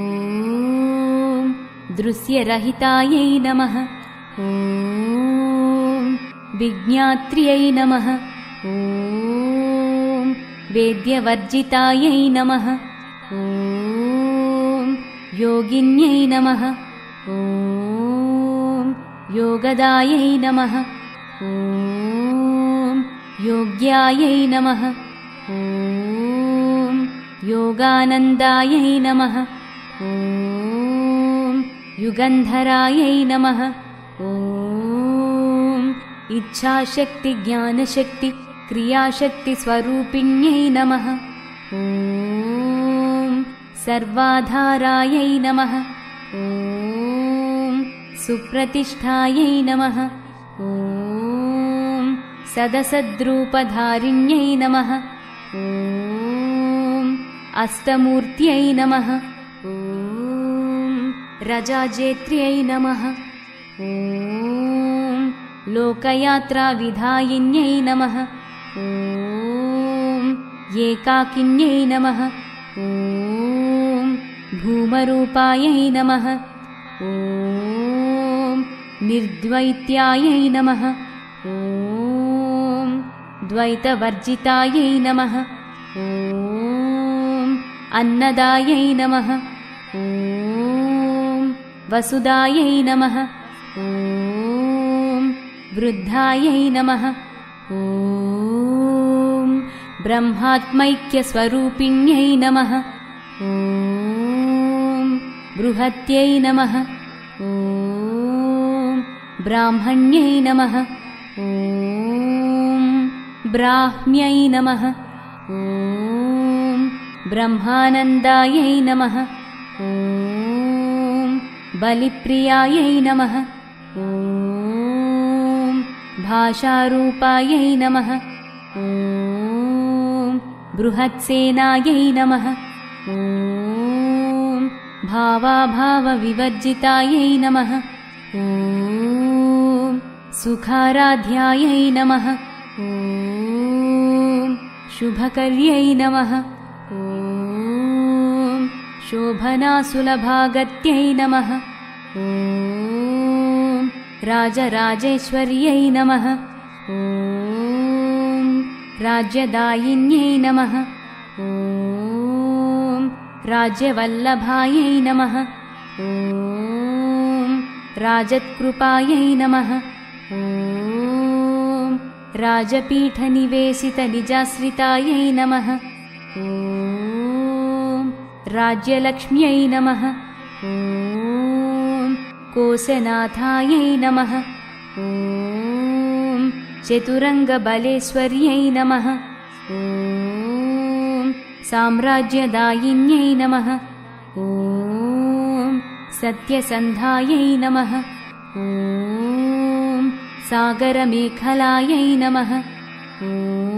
दृश्यरहितायै नमः। ॐ विज्ञात्र्यै नमः। ॐ वेद्यवर्जितायै नमः। ॐ योगिन्यै नमः। ॐ योगदायै नमः। ॐ योग्यायै नमः। ॐ योगानन्दायै नमः। ॐ युगन्धरायै नमः। ॐ इच्छाशक्ति क्रियाशक्तिस्वरूपिण्यै नमः। ॐ सर्वाधारायै नमः। ॐ सुप्रतिष्ठायै नमः। ॐ सदसद्रूपधारिण्यै नमः। ॐ अष्टमूर्त्यै नमः। ॐ रजाजेत्र्यै नमः। ॐ लोकयात्राविधायिन्यै नमः। ॐ एकाकिन्यै नमः। ॐ भूमरूपायै नमः। ॐ निर्द्वैत्यायै नमः। ॐ द्वैतवर्जितायै नमः। ॐ अन्नदायै नमः। ॐ वसुदायै नमः। ॐ वृद्धायै नमः। ॐ ब्रह्मात्मैक्यस्वरूपिण्यै नमः। ॐ बृहत्यै नमः। ॐ ब्राह्मण्यै नमः। ॐ ब्राह्म्यै नमः। ॐ ब्रह्मानन्दायै नमः। ॐ बलिप्रियायै नमः। ॐ भाषारूपायै नमः। ॐ बृहत्सेनायै नमः। ॐ भावाभावविवर्जितायै नमः। ॐ सुखाराध्यायै नमः। ॐ शुभकर्यै नमः। ॐ शोभनासुलभागत्यै नमः। ॐ राजराजेश्वर्यै नमः। ॐ राज्यदायिन्यै नमः। ॐ राज्यवल्लभायै नमः। ॐ राजत्कृपायै नमः। ॐ राजपीठनिवेशितनिजाश्रितायै नमः। ॐ राज्यलक्ष्म्यै नमः। ॐ कोशनाथायै नमः। ॐ चतुरङ्गबलेश्वर्यै नमः। ॐ साम्राज्यदायिन्यै नमः। ॐ सत्यसन्धायै नमः। ॐ सागरमेखलायै नमः। ॐ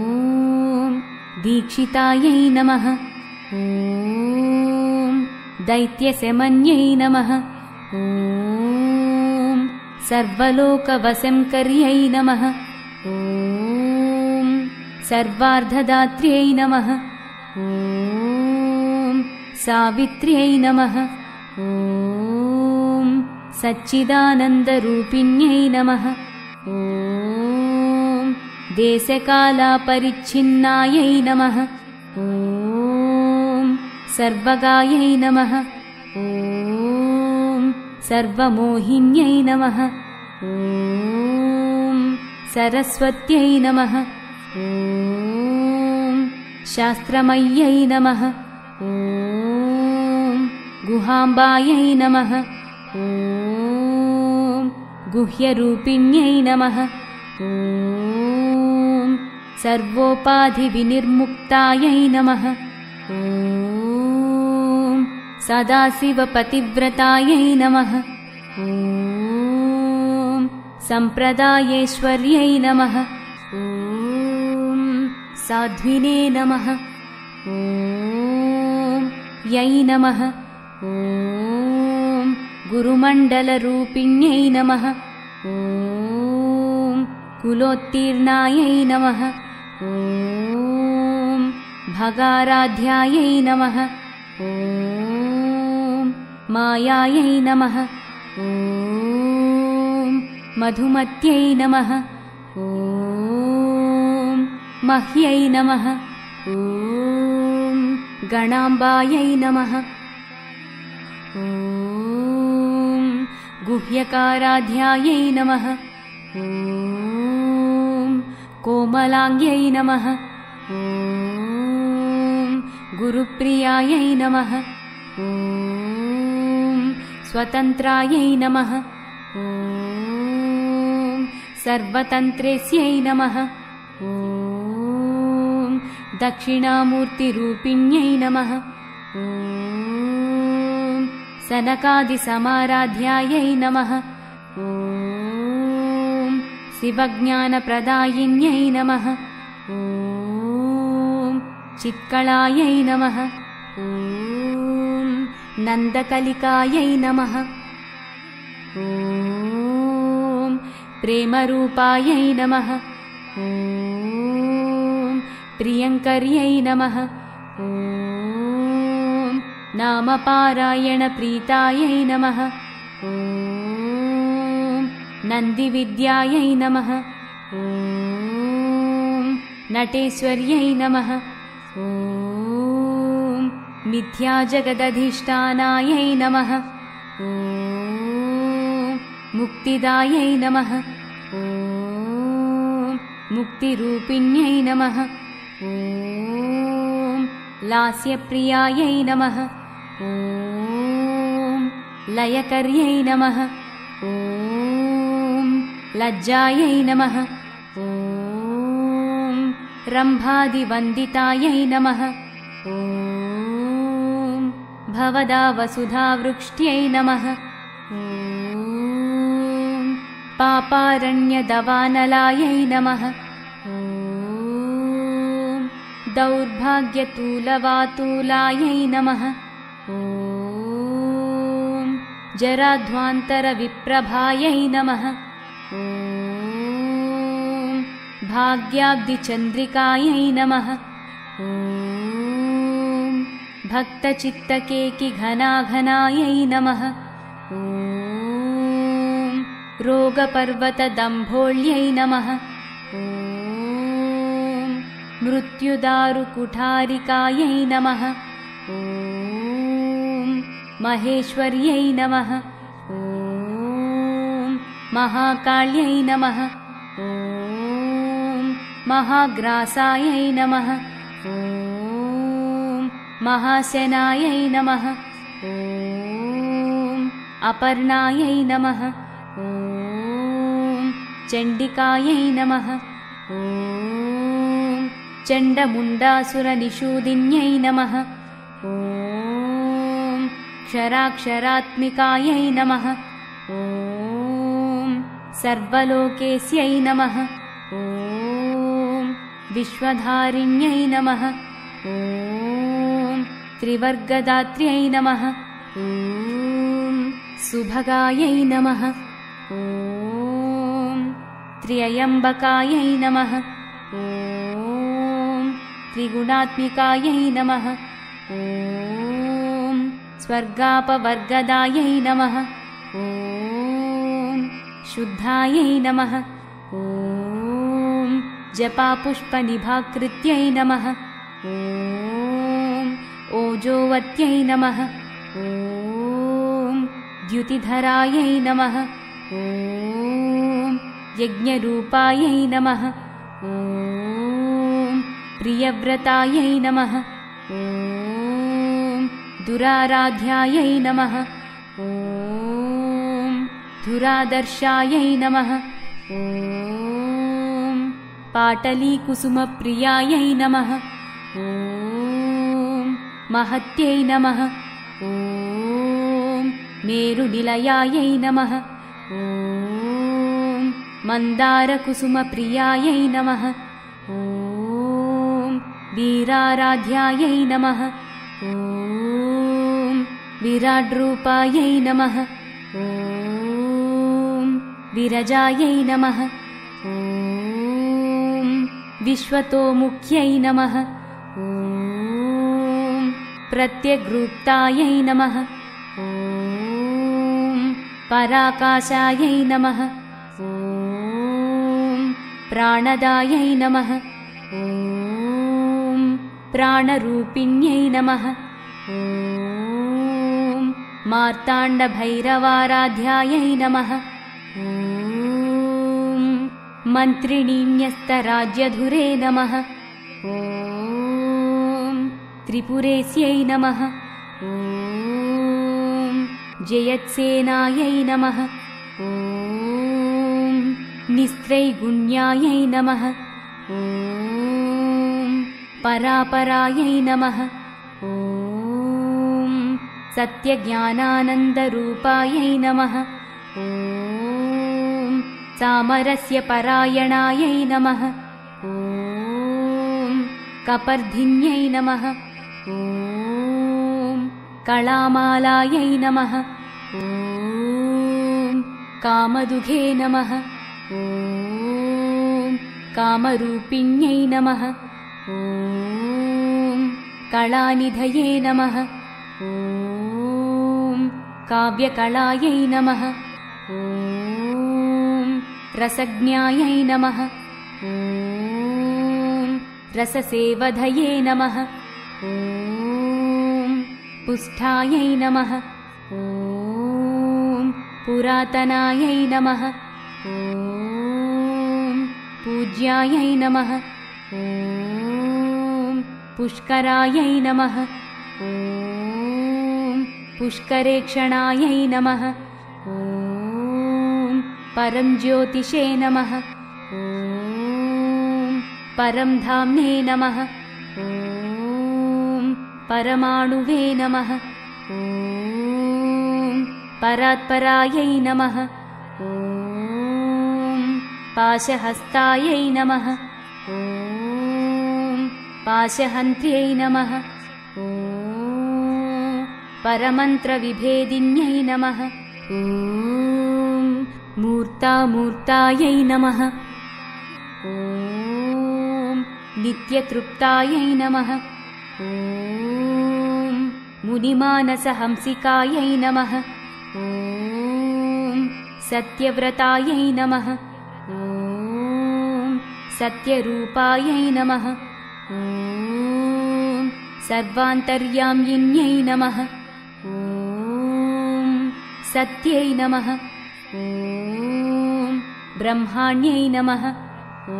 दीक्षितायै नमः। ॐ दैत्यशमन्यै नमः। ॐ सर्वलोकवशङ्कर्यै नमः। ॐ सर्वार्धदात्र्यै नमः। ॐ सावित्र्यै नमः। ॐ सच्चिदानन्दरूपिण्यै नमः। ॐ देशकालापरिच्छिन्नायै नमः। ॐ सर्वगायै नमः। ॐ सर्वमोहिन्यै नमः। ॐ सरस्वत्यै नमः। ॐ शास्त्रमय्यै नमः। ॐ गुहाम्बायै नमः। ॐ गुह्यरूपिण्यै नमः। ॐ सर्वोपाधिविनिर्मुक्तायै नमः। ॐ सदाशिवपतिव्रतायै नमः। ॐ सम्प्रदायेश्वर्यै नमः। ॐ साध्विने नमः। ॐ यै नमः। ॐ गुरुमण्डलरूपिण्यै नमः। ॐ कुलोत्तीर्णायै नमः। ॐ भगाराध्यायै नमः। ॐ मायायै नमः। ॐ मधुमत्यै नमः। ॐ मह्यै नमः। ॐ गणाम्बायै नमः। ॐ गुह्यकाराध्यायै नमः। ॐ कोमलाङ्ग्यै नमः। ॐ गुरुप्रियायै नमः। ॐ स्वतन्त्रायै नमः। ॐ सर्वतन्त्रेस्यै नमः। ॐ दक्षिणामूर्तिरूपिण्यै नमः। ॐ सनकादिसमाराध्यायै नमः। ॐ शिवज्ञानप्रदायिन्यै नमः। ॐ चित्कलायै नमः। ॐ नन्दकलिकायै नमः। ॐ प्रेमरूपायै नमः। ॐ प्रियङ्कर्यै नमः। ॐ नामपारायणप्रीतायै नमः। ॐ नन्दिविद्यायै नमः। ॐ नटेश्वर्यै नमः। ॐ मिथ्याजगदधिष्ठानायै नमः। ॐ मुक्तिदायै नमः। ॐ मुक्तिरूपिण्यै नमः। ॐ लास्यप्रियायै नमः। ॐ लयकर्यै नमः। ॐ लज्जायै नमः। ॐ रम्भादिवन्दितायै नमः। ॐ भवदावसुधावृष्ट्यै नमः। ॐ पापारण्यदवानलायै नमः। ॐ दौर्भाग्यतूलवातूलायै नमः। ॐ जराध्वान्तरविप्रभायै नमः। ॐ भाग्याब्धिचन्द्रिकायै नमः। ॐ भक्तचित्तकेकिघनाघनायै नमः। ॐ रोगपर्वतदम्भोಳ್यै नमः। ॐ मृत्युदारुकुठारिकायै नमः। ॐ महेश्वर्यै नमः। ॐ महाकाल्यै नमः। ॐ महाग्रासायै नमः। ॐ महासेनायै नमः। ॐ अपर्णायै नमः। ॐ चण्डिकायै नमः। ॐ चण्डमुण्डासुरनिषूदिन्यै नमः। ॐ क्षराक्षरात्मिकायै नमः। ॐ सर्वलोकेस्यै नमः। ॐ विश्वधारिण्यै नमः। ॐ त्रिवर्गदात्र्यै नमः। ॐ सुभगायै नमः। ॐ त्र्ययम्बकायै नमः। ॐ त्रिगुणात्मिकायै नमः। ॐ स्वर्गापवर्गदायै नमः। ॐ शुद्धायै नमः। ॐ जपापुष्पनिभाकृत्यै नमः। ॐ ओजोवत्यै नमः। ॐ द्युतिधरायै नमः। ॐ यज्ञरूपायै नमः। ॐ प्रियव्रतायै नमः। ॐ दुराराध्यायै नमः। ॐ धुरादर्शायै नमः। ॐ पाटलीकुसुमप्रियायै नमः। ॐ महत्यै नमः। ॐ मेरुनिलयायै नमः। ॐ मन्दारकुसुमप्रियायै नमः। ॐ वीराराध्यायै नमः। ॐ विराड्रूपायै नमः। ॐ विरजायै नमः। ॐ विश्वतोमुख्यै नमः। ॐ प्रत्यग्रूप्तायै नमः। ॐ पराकाशायै नमः। ॐ प्राणदायै नमः। ॐ प्राणरूपिण्यै नमः। ॐ मार्ताण्डभैरवाराध्यायै नमः। ॐ मन्त्रिणीन्यस्तराज्यधुरे नमः। ॐ त्रिपुरेस्यै नमः। ॐ जयत्सेनायै नमः। ॐ निस्त्रैगुण्यायै नमः। ॐ परापरायै नमः। ॐ सत्यज्ञानानन्दरूपायै नमः। ॐ सामरस्य परायणायै नमः। ॐ कपर्धिन्यै नमः। ॐ कलामालायै नमः। ॐ कामदुघे नमः। ॐ कामरूपिण्यै नमः। ॐ कलानिधये नमः। ॐ काव्यकलायै नमः। ॐ रसज्ञायै नमः। ॐ रससेवधये नमः। ॐ पुष्ठायै नमः। ॐ पुरातनायै नमः। ॐ पूज्यायै नमः। ॐ पुष्करायै नमः। ॐ पुष्करेक्षणायै नमः। ॐ परं ज्योतिषे नमः। ॐ परं धाम्ने नमः। ॐ परमाणुवे नमः। ॐ परात्परायै नमः। ॐ पाशहस्तायै नमः। ॐ पाशहन्त्र्यै नमः। ॐ परमन्त्रविभेदिन्यै नमः। ॐ मूर्तामूर्तायै नमः। ॐ नित्यतृप्तायै नमः। ॐ मुनिमानसहंसिकायै नमः। ॐ सत्यव्रतायै नमः। ॐ सत्यरूपायै नमः। ॐ सर्वान्तर्यामिन्यै नमः। ॐ सत्यै नमः। ॐ ब्रह्माण्यै नमः। ॐ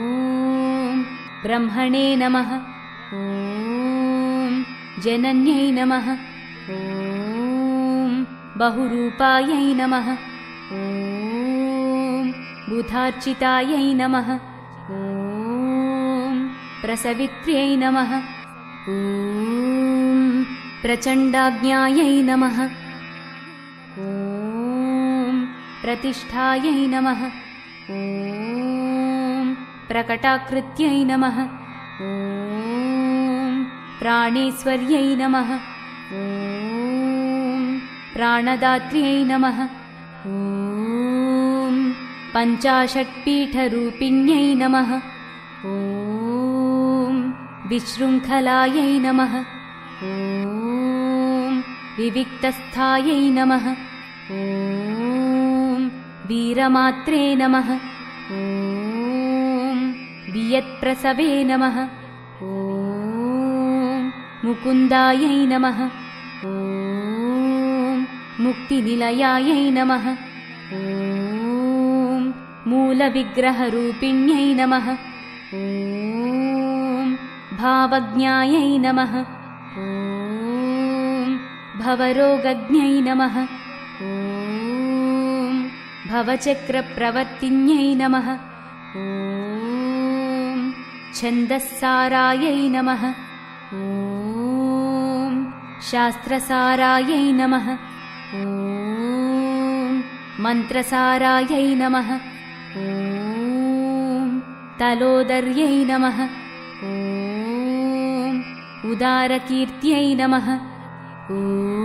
ब्रह्मणे नमः। ॐ जनन्यै नमः। ॐ बहुरूपायै नमः। ॐ बुधार्चितायै नमः। ॐ प्रसवित्र्यै नमः। ॐ प्रचण्डाज्ञायै नमः। ॐ प्रतिष्ठायै नमः। ॐ प्रकटाकृत्यै नमः। ॐ प्राणेश्वर्यै नमः। ॐ प्राणदात्र्यै नमः। ॐ पञ्चाशत्पीठरूपिण्यै नमः। ॐ विशृङ्खलायै नमः। ॐ विविक्तस्थायै नमः। ॐ वीरमात्रे नमः। ॐ वियत्प्रसवे नमः। ॐ मुकुन्दायै नमः। ॐ मुक्तिनिलयायै नमः। ॐ मूलविग्रहरूपिण्यै नमः। ॐ भावज्ञायै नमः। ॐ भवरोगज्ञै नमः। ॐ भवचक्रप्रवर्तिन्यै नमः। ॐ छन्दस्सारायै नमः। ॐ शास्त्रसारायै नमः। ॐ मन्त्रसारायै नमः। ॐ तलोदर्यै नमः। ॐ उदारकीर्त्यै नमः। ॐ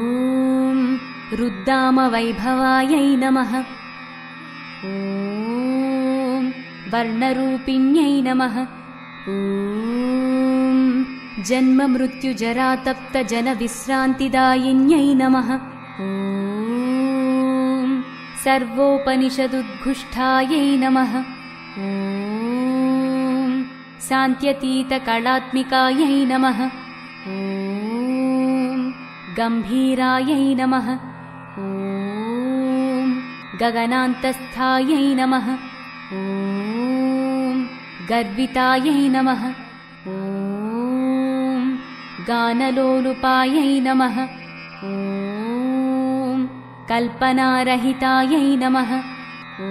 रुद्दामवैभवायै नमः। ॐ वर्णरूपिण्यै नमः। ॐ जन्ममृत्युजरातप्तजनविश्रान्तिदायिन्यै नमः। ॐ सर्वोपनिषदुद्घुष्टायै नमः। ॐ शान्त्यतीतकलात्मिकायै नमः। ॐ गम्भीरायै नमः। ॐ गगनान्तस्थायै नमः। ॐ गर्वितायै नमः। ॐ गानलोलुपायै नमः। ॐ कल्पनारहितायै नमः। ॐ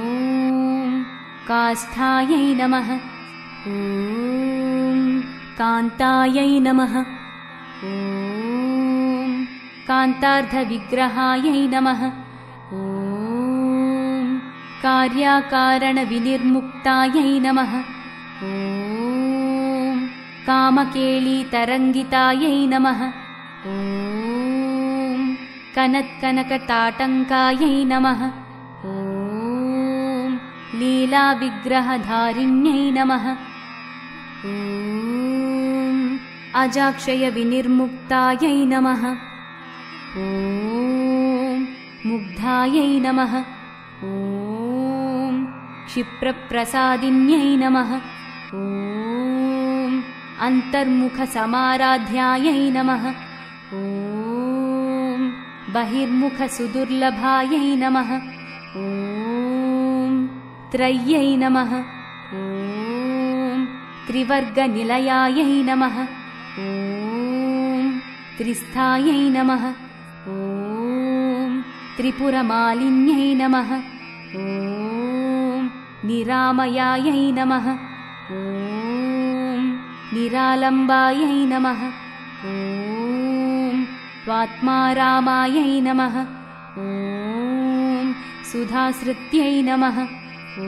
काष्ठायै नमः। ॐ कान्तायै नमः। ॐ कान्तार्धविग्रहायै नमः। ॐ कार्याकारणविनिर्मुक्तायै नमः। ॐ कामकेळीतरङ्गितायै नमः। ॐ कनत्कनकताटङ्कायै नमः। ॐ लीलाविग्रहधारिण्यै नमः। ॐ अजाक्षयविनिर्मुक्तायै नमः। ॐ मुग्धायै नमः। ॐ क्षिप्रप्रसादिन्यै नमः। ॐ अन्तर्मुखसमाराध्यायै नमः। ॐ बहिर्मुखसुदुर्लभायै नमः। ॐ त्रय्यै नमः। ॐ त्रिवर्गनिलयायै नमः। ॐ त्रिस्थायै नमः। ॐ त्रिपुरमालिन्यै नमः। ॐ निरामयायै नमः। ॐ निरालम्बायै नमः। ॐ स्वात्मारामायै नमः। ॐ सुधासृत्यै नमः। ॐ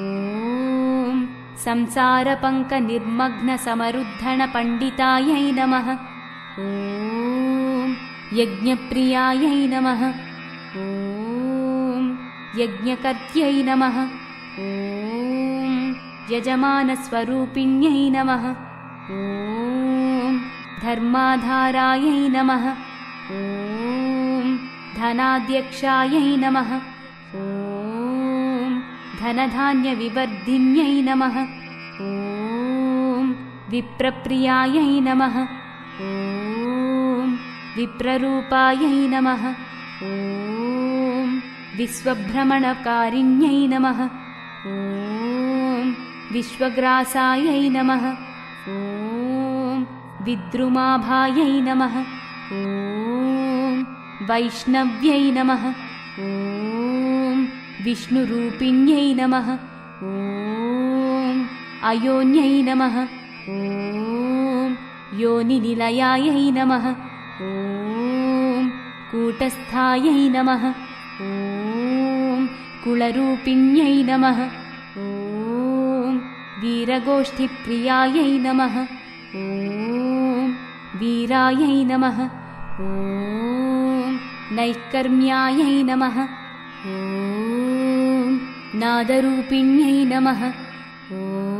संसारपङ्कनिर्मग्नसमरुद्धणपण्डितायै नमः। ॐ यज्ञप्रियायै नमः। ॐ यज्ञकर्त्यै नमः। ॐ यजमानस्वरूपिण्यै नमः। ॐ धर्माधारायै नमः। ॐ धनाध्यक्षायै नमः। ॐ धनधान्यविवर्धिन्यै नमः। ॐ विप्रप्रियायै नमः। ॐ विप्ररूपायै नमः। ॐ विश्वभ्रमणकारिण्यै नमः। ॐ विश्वग्रासायै नमः। ॐ विद्रुमाभायै नमः। ॐ वैष्णव्यै नमः। ॐ विष्णुरूपिण्यै नमः। ॐ अयोन्यै नमः। ॐ योनिनिलयायै नमः। ॐ कूटस्थायै नमः। ॐ कुलरूपिण्यै नमः। ॐ वीरगोष्ठिप्रियायै नमः। ॐ वीरायै नमः। ॐ नैष्कर्म्यायै नमः। ॐ नादरूपिण्यै नमः। ॐ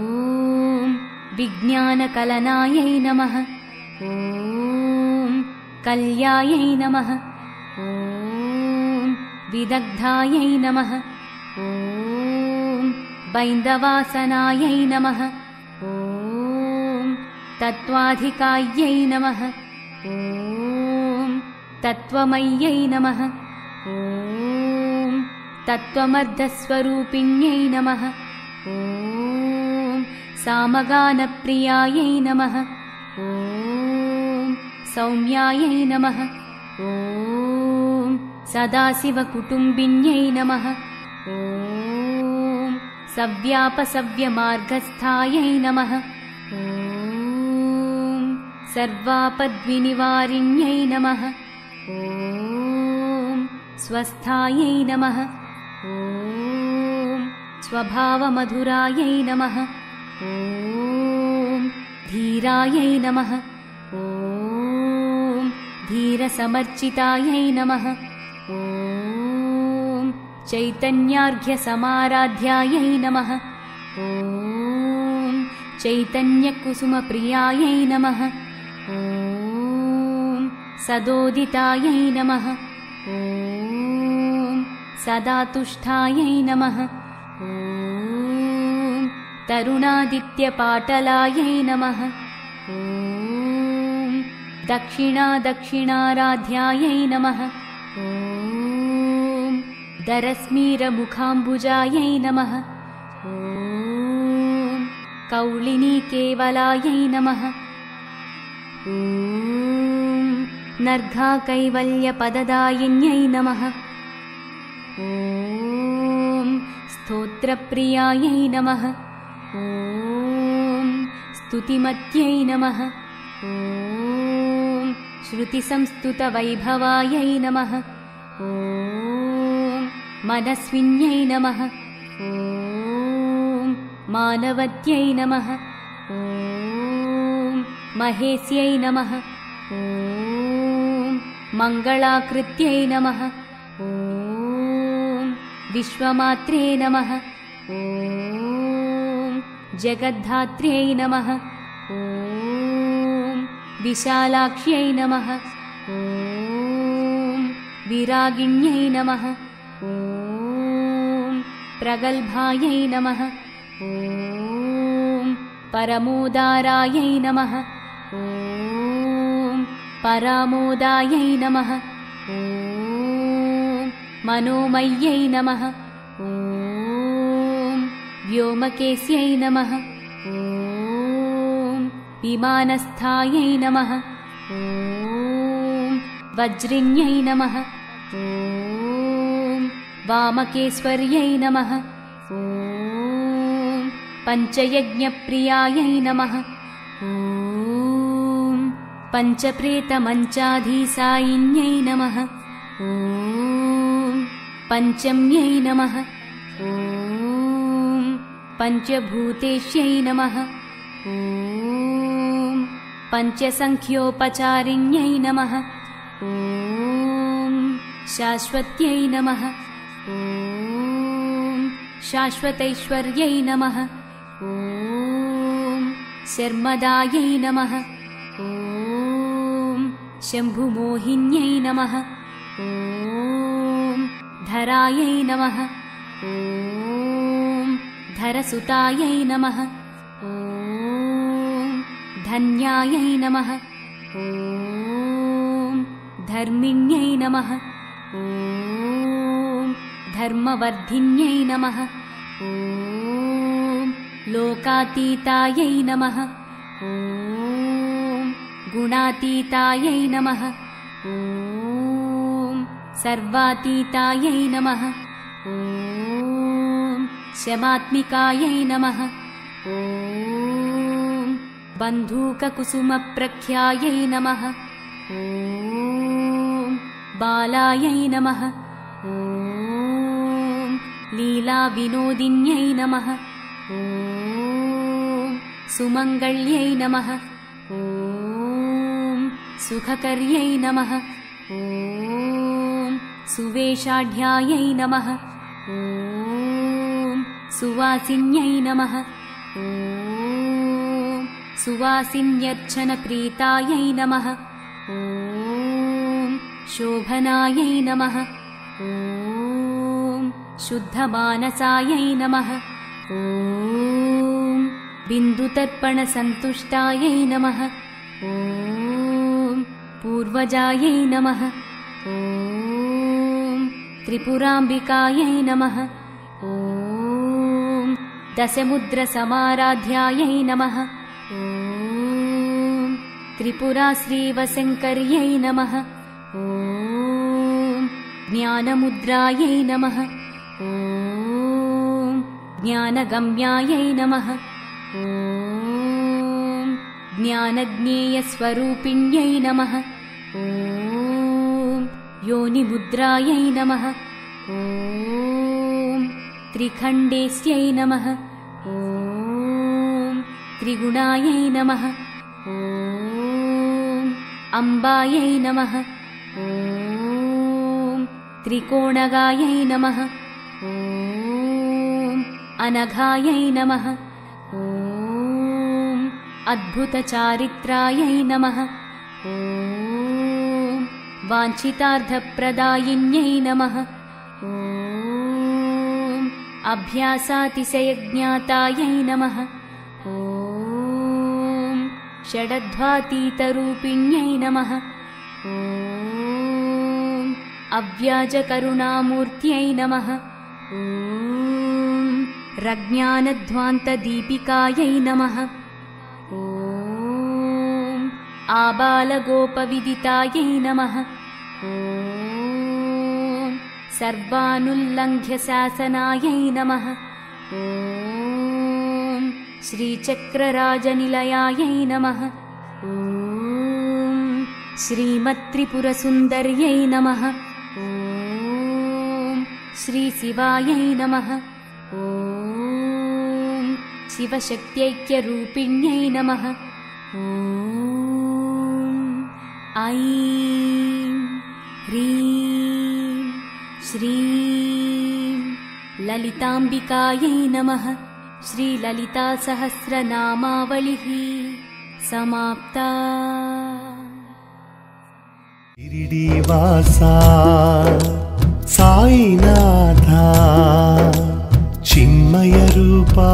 विज्ञानकलनायै नमः। ॐ कल्यायै नमः। ॐ विदग्धायै नमः। ॐ बैन्दवासनायै नमः। ॐ तत्त्वाधिकायै नमः। ॐ तत्त्वमय्यै नमः। ॐ तत्त्वमर्धस्वरूपिण्यै नमः। ॐ सामगानप्रियायै नमः। ॐ सौम्यायै नमः। ॐ सदाशिवकुटुम्बिन्यै नमः। ॐ सव्यापसव्यमार्गस्थायै नमः। ॐ सर्वापद्विनिवारिण्यै नमः। ॐ स्वस्थायै नमः। ॐ स्वभावमधुरायै नमः। ॐ धीरायै नमः। ॐ धीरसमर्चितायै नमः। ॐ चैतन्यार्घ्यसमाराध्यायै नमः। ॐ चैतन्यकुसुमप्रियायै नमः। ॐ सदोदितायै नमः। ॐ सदातुष्टायै नमः। ॐ तरुणादित्यपाटलायै नमः। ॐ दक्षिणाराध्यायै नमः। ॐ दरस्मीरमुखाम्बुजायै नमः। ॐ कौलिनीकेवलायै नमः। ॐ नर्घाकैवल्यपददायिन्यै नमः। ॐ स्तोत्रप्रियायै नमः। ॐ स्तुतिमत्यै नमः। ॐ श्रुतिसंस्तुतवैभवायै नमः। ॐ मनस्विन्यै नमः। ॐ ॐ मानवत्यै नमः ॐ महेस्यै नमः ॐ मङ्गलाकृत्यै नमः ॐ विश्वमात्रे नमः ॐ जगद्धात्र्यै नमः ॐ विशालाक्ष्यै नमः ॐ विरागिण्यै नमः ॐ प्रगल्भायै नमः ॐ परमोदारायै नमः ॐ परामोदायै नमः ॐ मनोमय्यै नमः ॐ व्योमकेस्यै नमः ॐ विमानस्थायै नमः ॐ वज्रिण्यै नमः ॐ वामकेश्वर्यै नमः ॐ पञ्चयज्ञप्रियायै नमः ॐ पञ्चप्रेतमञ्चाधीसायिन्यै नमः ॐ पञ्चम्यै नमः ॐ पञ्चभूतेश्यै नमः ॐ पञ्चसङ्ख्योपचारिण्यै नमः ॐ शाश्वत्यै नमः ॐ शाश्वतैश्वर्यै नमः ॐ शर्मदायै नमः ॐ शम्भुमोहिन्यै नमः ॐ धरायै नमः ॐ धरसुतायै नमः ॐ धन्यायै नमः ॐ धर्मिण्यै नमः ॐ धर्मवर्धिन्यै नमः ॐ लोकातीतायै नमः ॐ गुणातीतायै नमः ॐ सर्वातीतायै नमः ॐ शमात्मिकायै नमः ॐ बन्धूककुसुमप्रख्यायै नमः ॐ बालायै नमः ॐ लीलाविनोदिन्यै नमः ॐ सुमङ्गल्यै नमः ॐ सुखकर्यै नमः ॐ सुवेशाढ्यायै नमः ॐ सुवासिन्यै नमः ॐ सुवासिन्यर्चनप्रीतायै नमः ॐ शोभनायै नमः ॐ शुद्धमानसायै नमः ॐ बिन्दुतर्पणसन्तुष्टायै नमः ॐ पूर्वजायै नमः ॐ त्रिपुराम्बिकायै नमः ॐ दशमुद्रसमाराध्यायै नमः ॐ त्रिपुराश्रीवशङ्कर्यै नमः ॐ ज्ञानमुद्रायै नमः ॐ ज्ञानगम्यायै नमः ॐ ज्ञानज्ञेयस्वरूपिण्यै नमः ॐ योनिमुद्रायै नमः ॐ त्रिखण्डेस्यै नमः ॐ त्रिगुणायै नमः ॐ अम्बायै नमः ॐ त्रिकोणगायै नमः ॐ अनघायै नमः ॐ अद्भुतचारित्रायै नमः ॐ वाञ्छितार्थप्रदायिन्यै नमः ॐ अभ्यासातिशयज्ञातायै नमः ॐ षडध्वातीतरूपिण्यै नमः ॐ अव्याजकरुणामूर्त्यै नमः ॐ रज्ञानध्वान्तदीपिकायै नमः ॐ आबालगोपविदितायै नमः ॐ सर्वानुल्लङ्घ्य शासनायै नमः ॐ श्रीचक्रराजनिलयायै नमः ॐ श्रीमत्त्रिपुरसुन्दर्यै नमः ॐ श्रीशिवायै नमः ॐ ॐ शिवशक्त्यैक्यरूपिण्यै नमः। ॐ ऐं ह्रीं श्रीं ललिताम्बिकायै नमः। श्रीललितासहस्रनामावलिः समाप्ता। शिरिडीवासा साईनाथा चिन्मयरूपा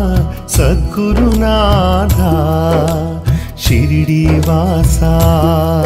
सद्गुरुनाथा शिरिडीवासा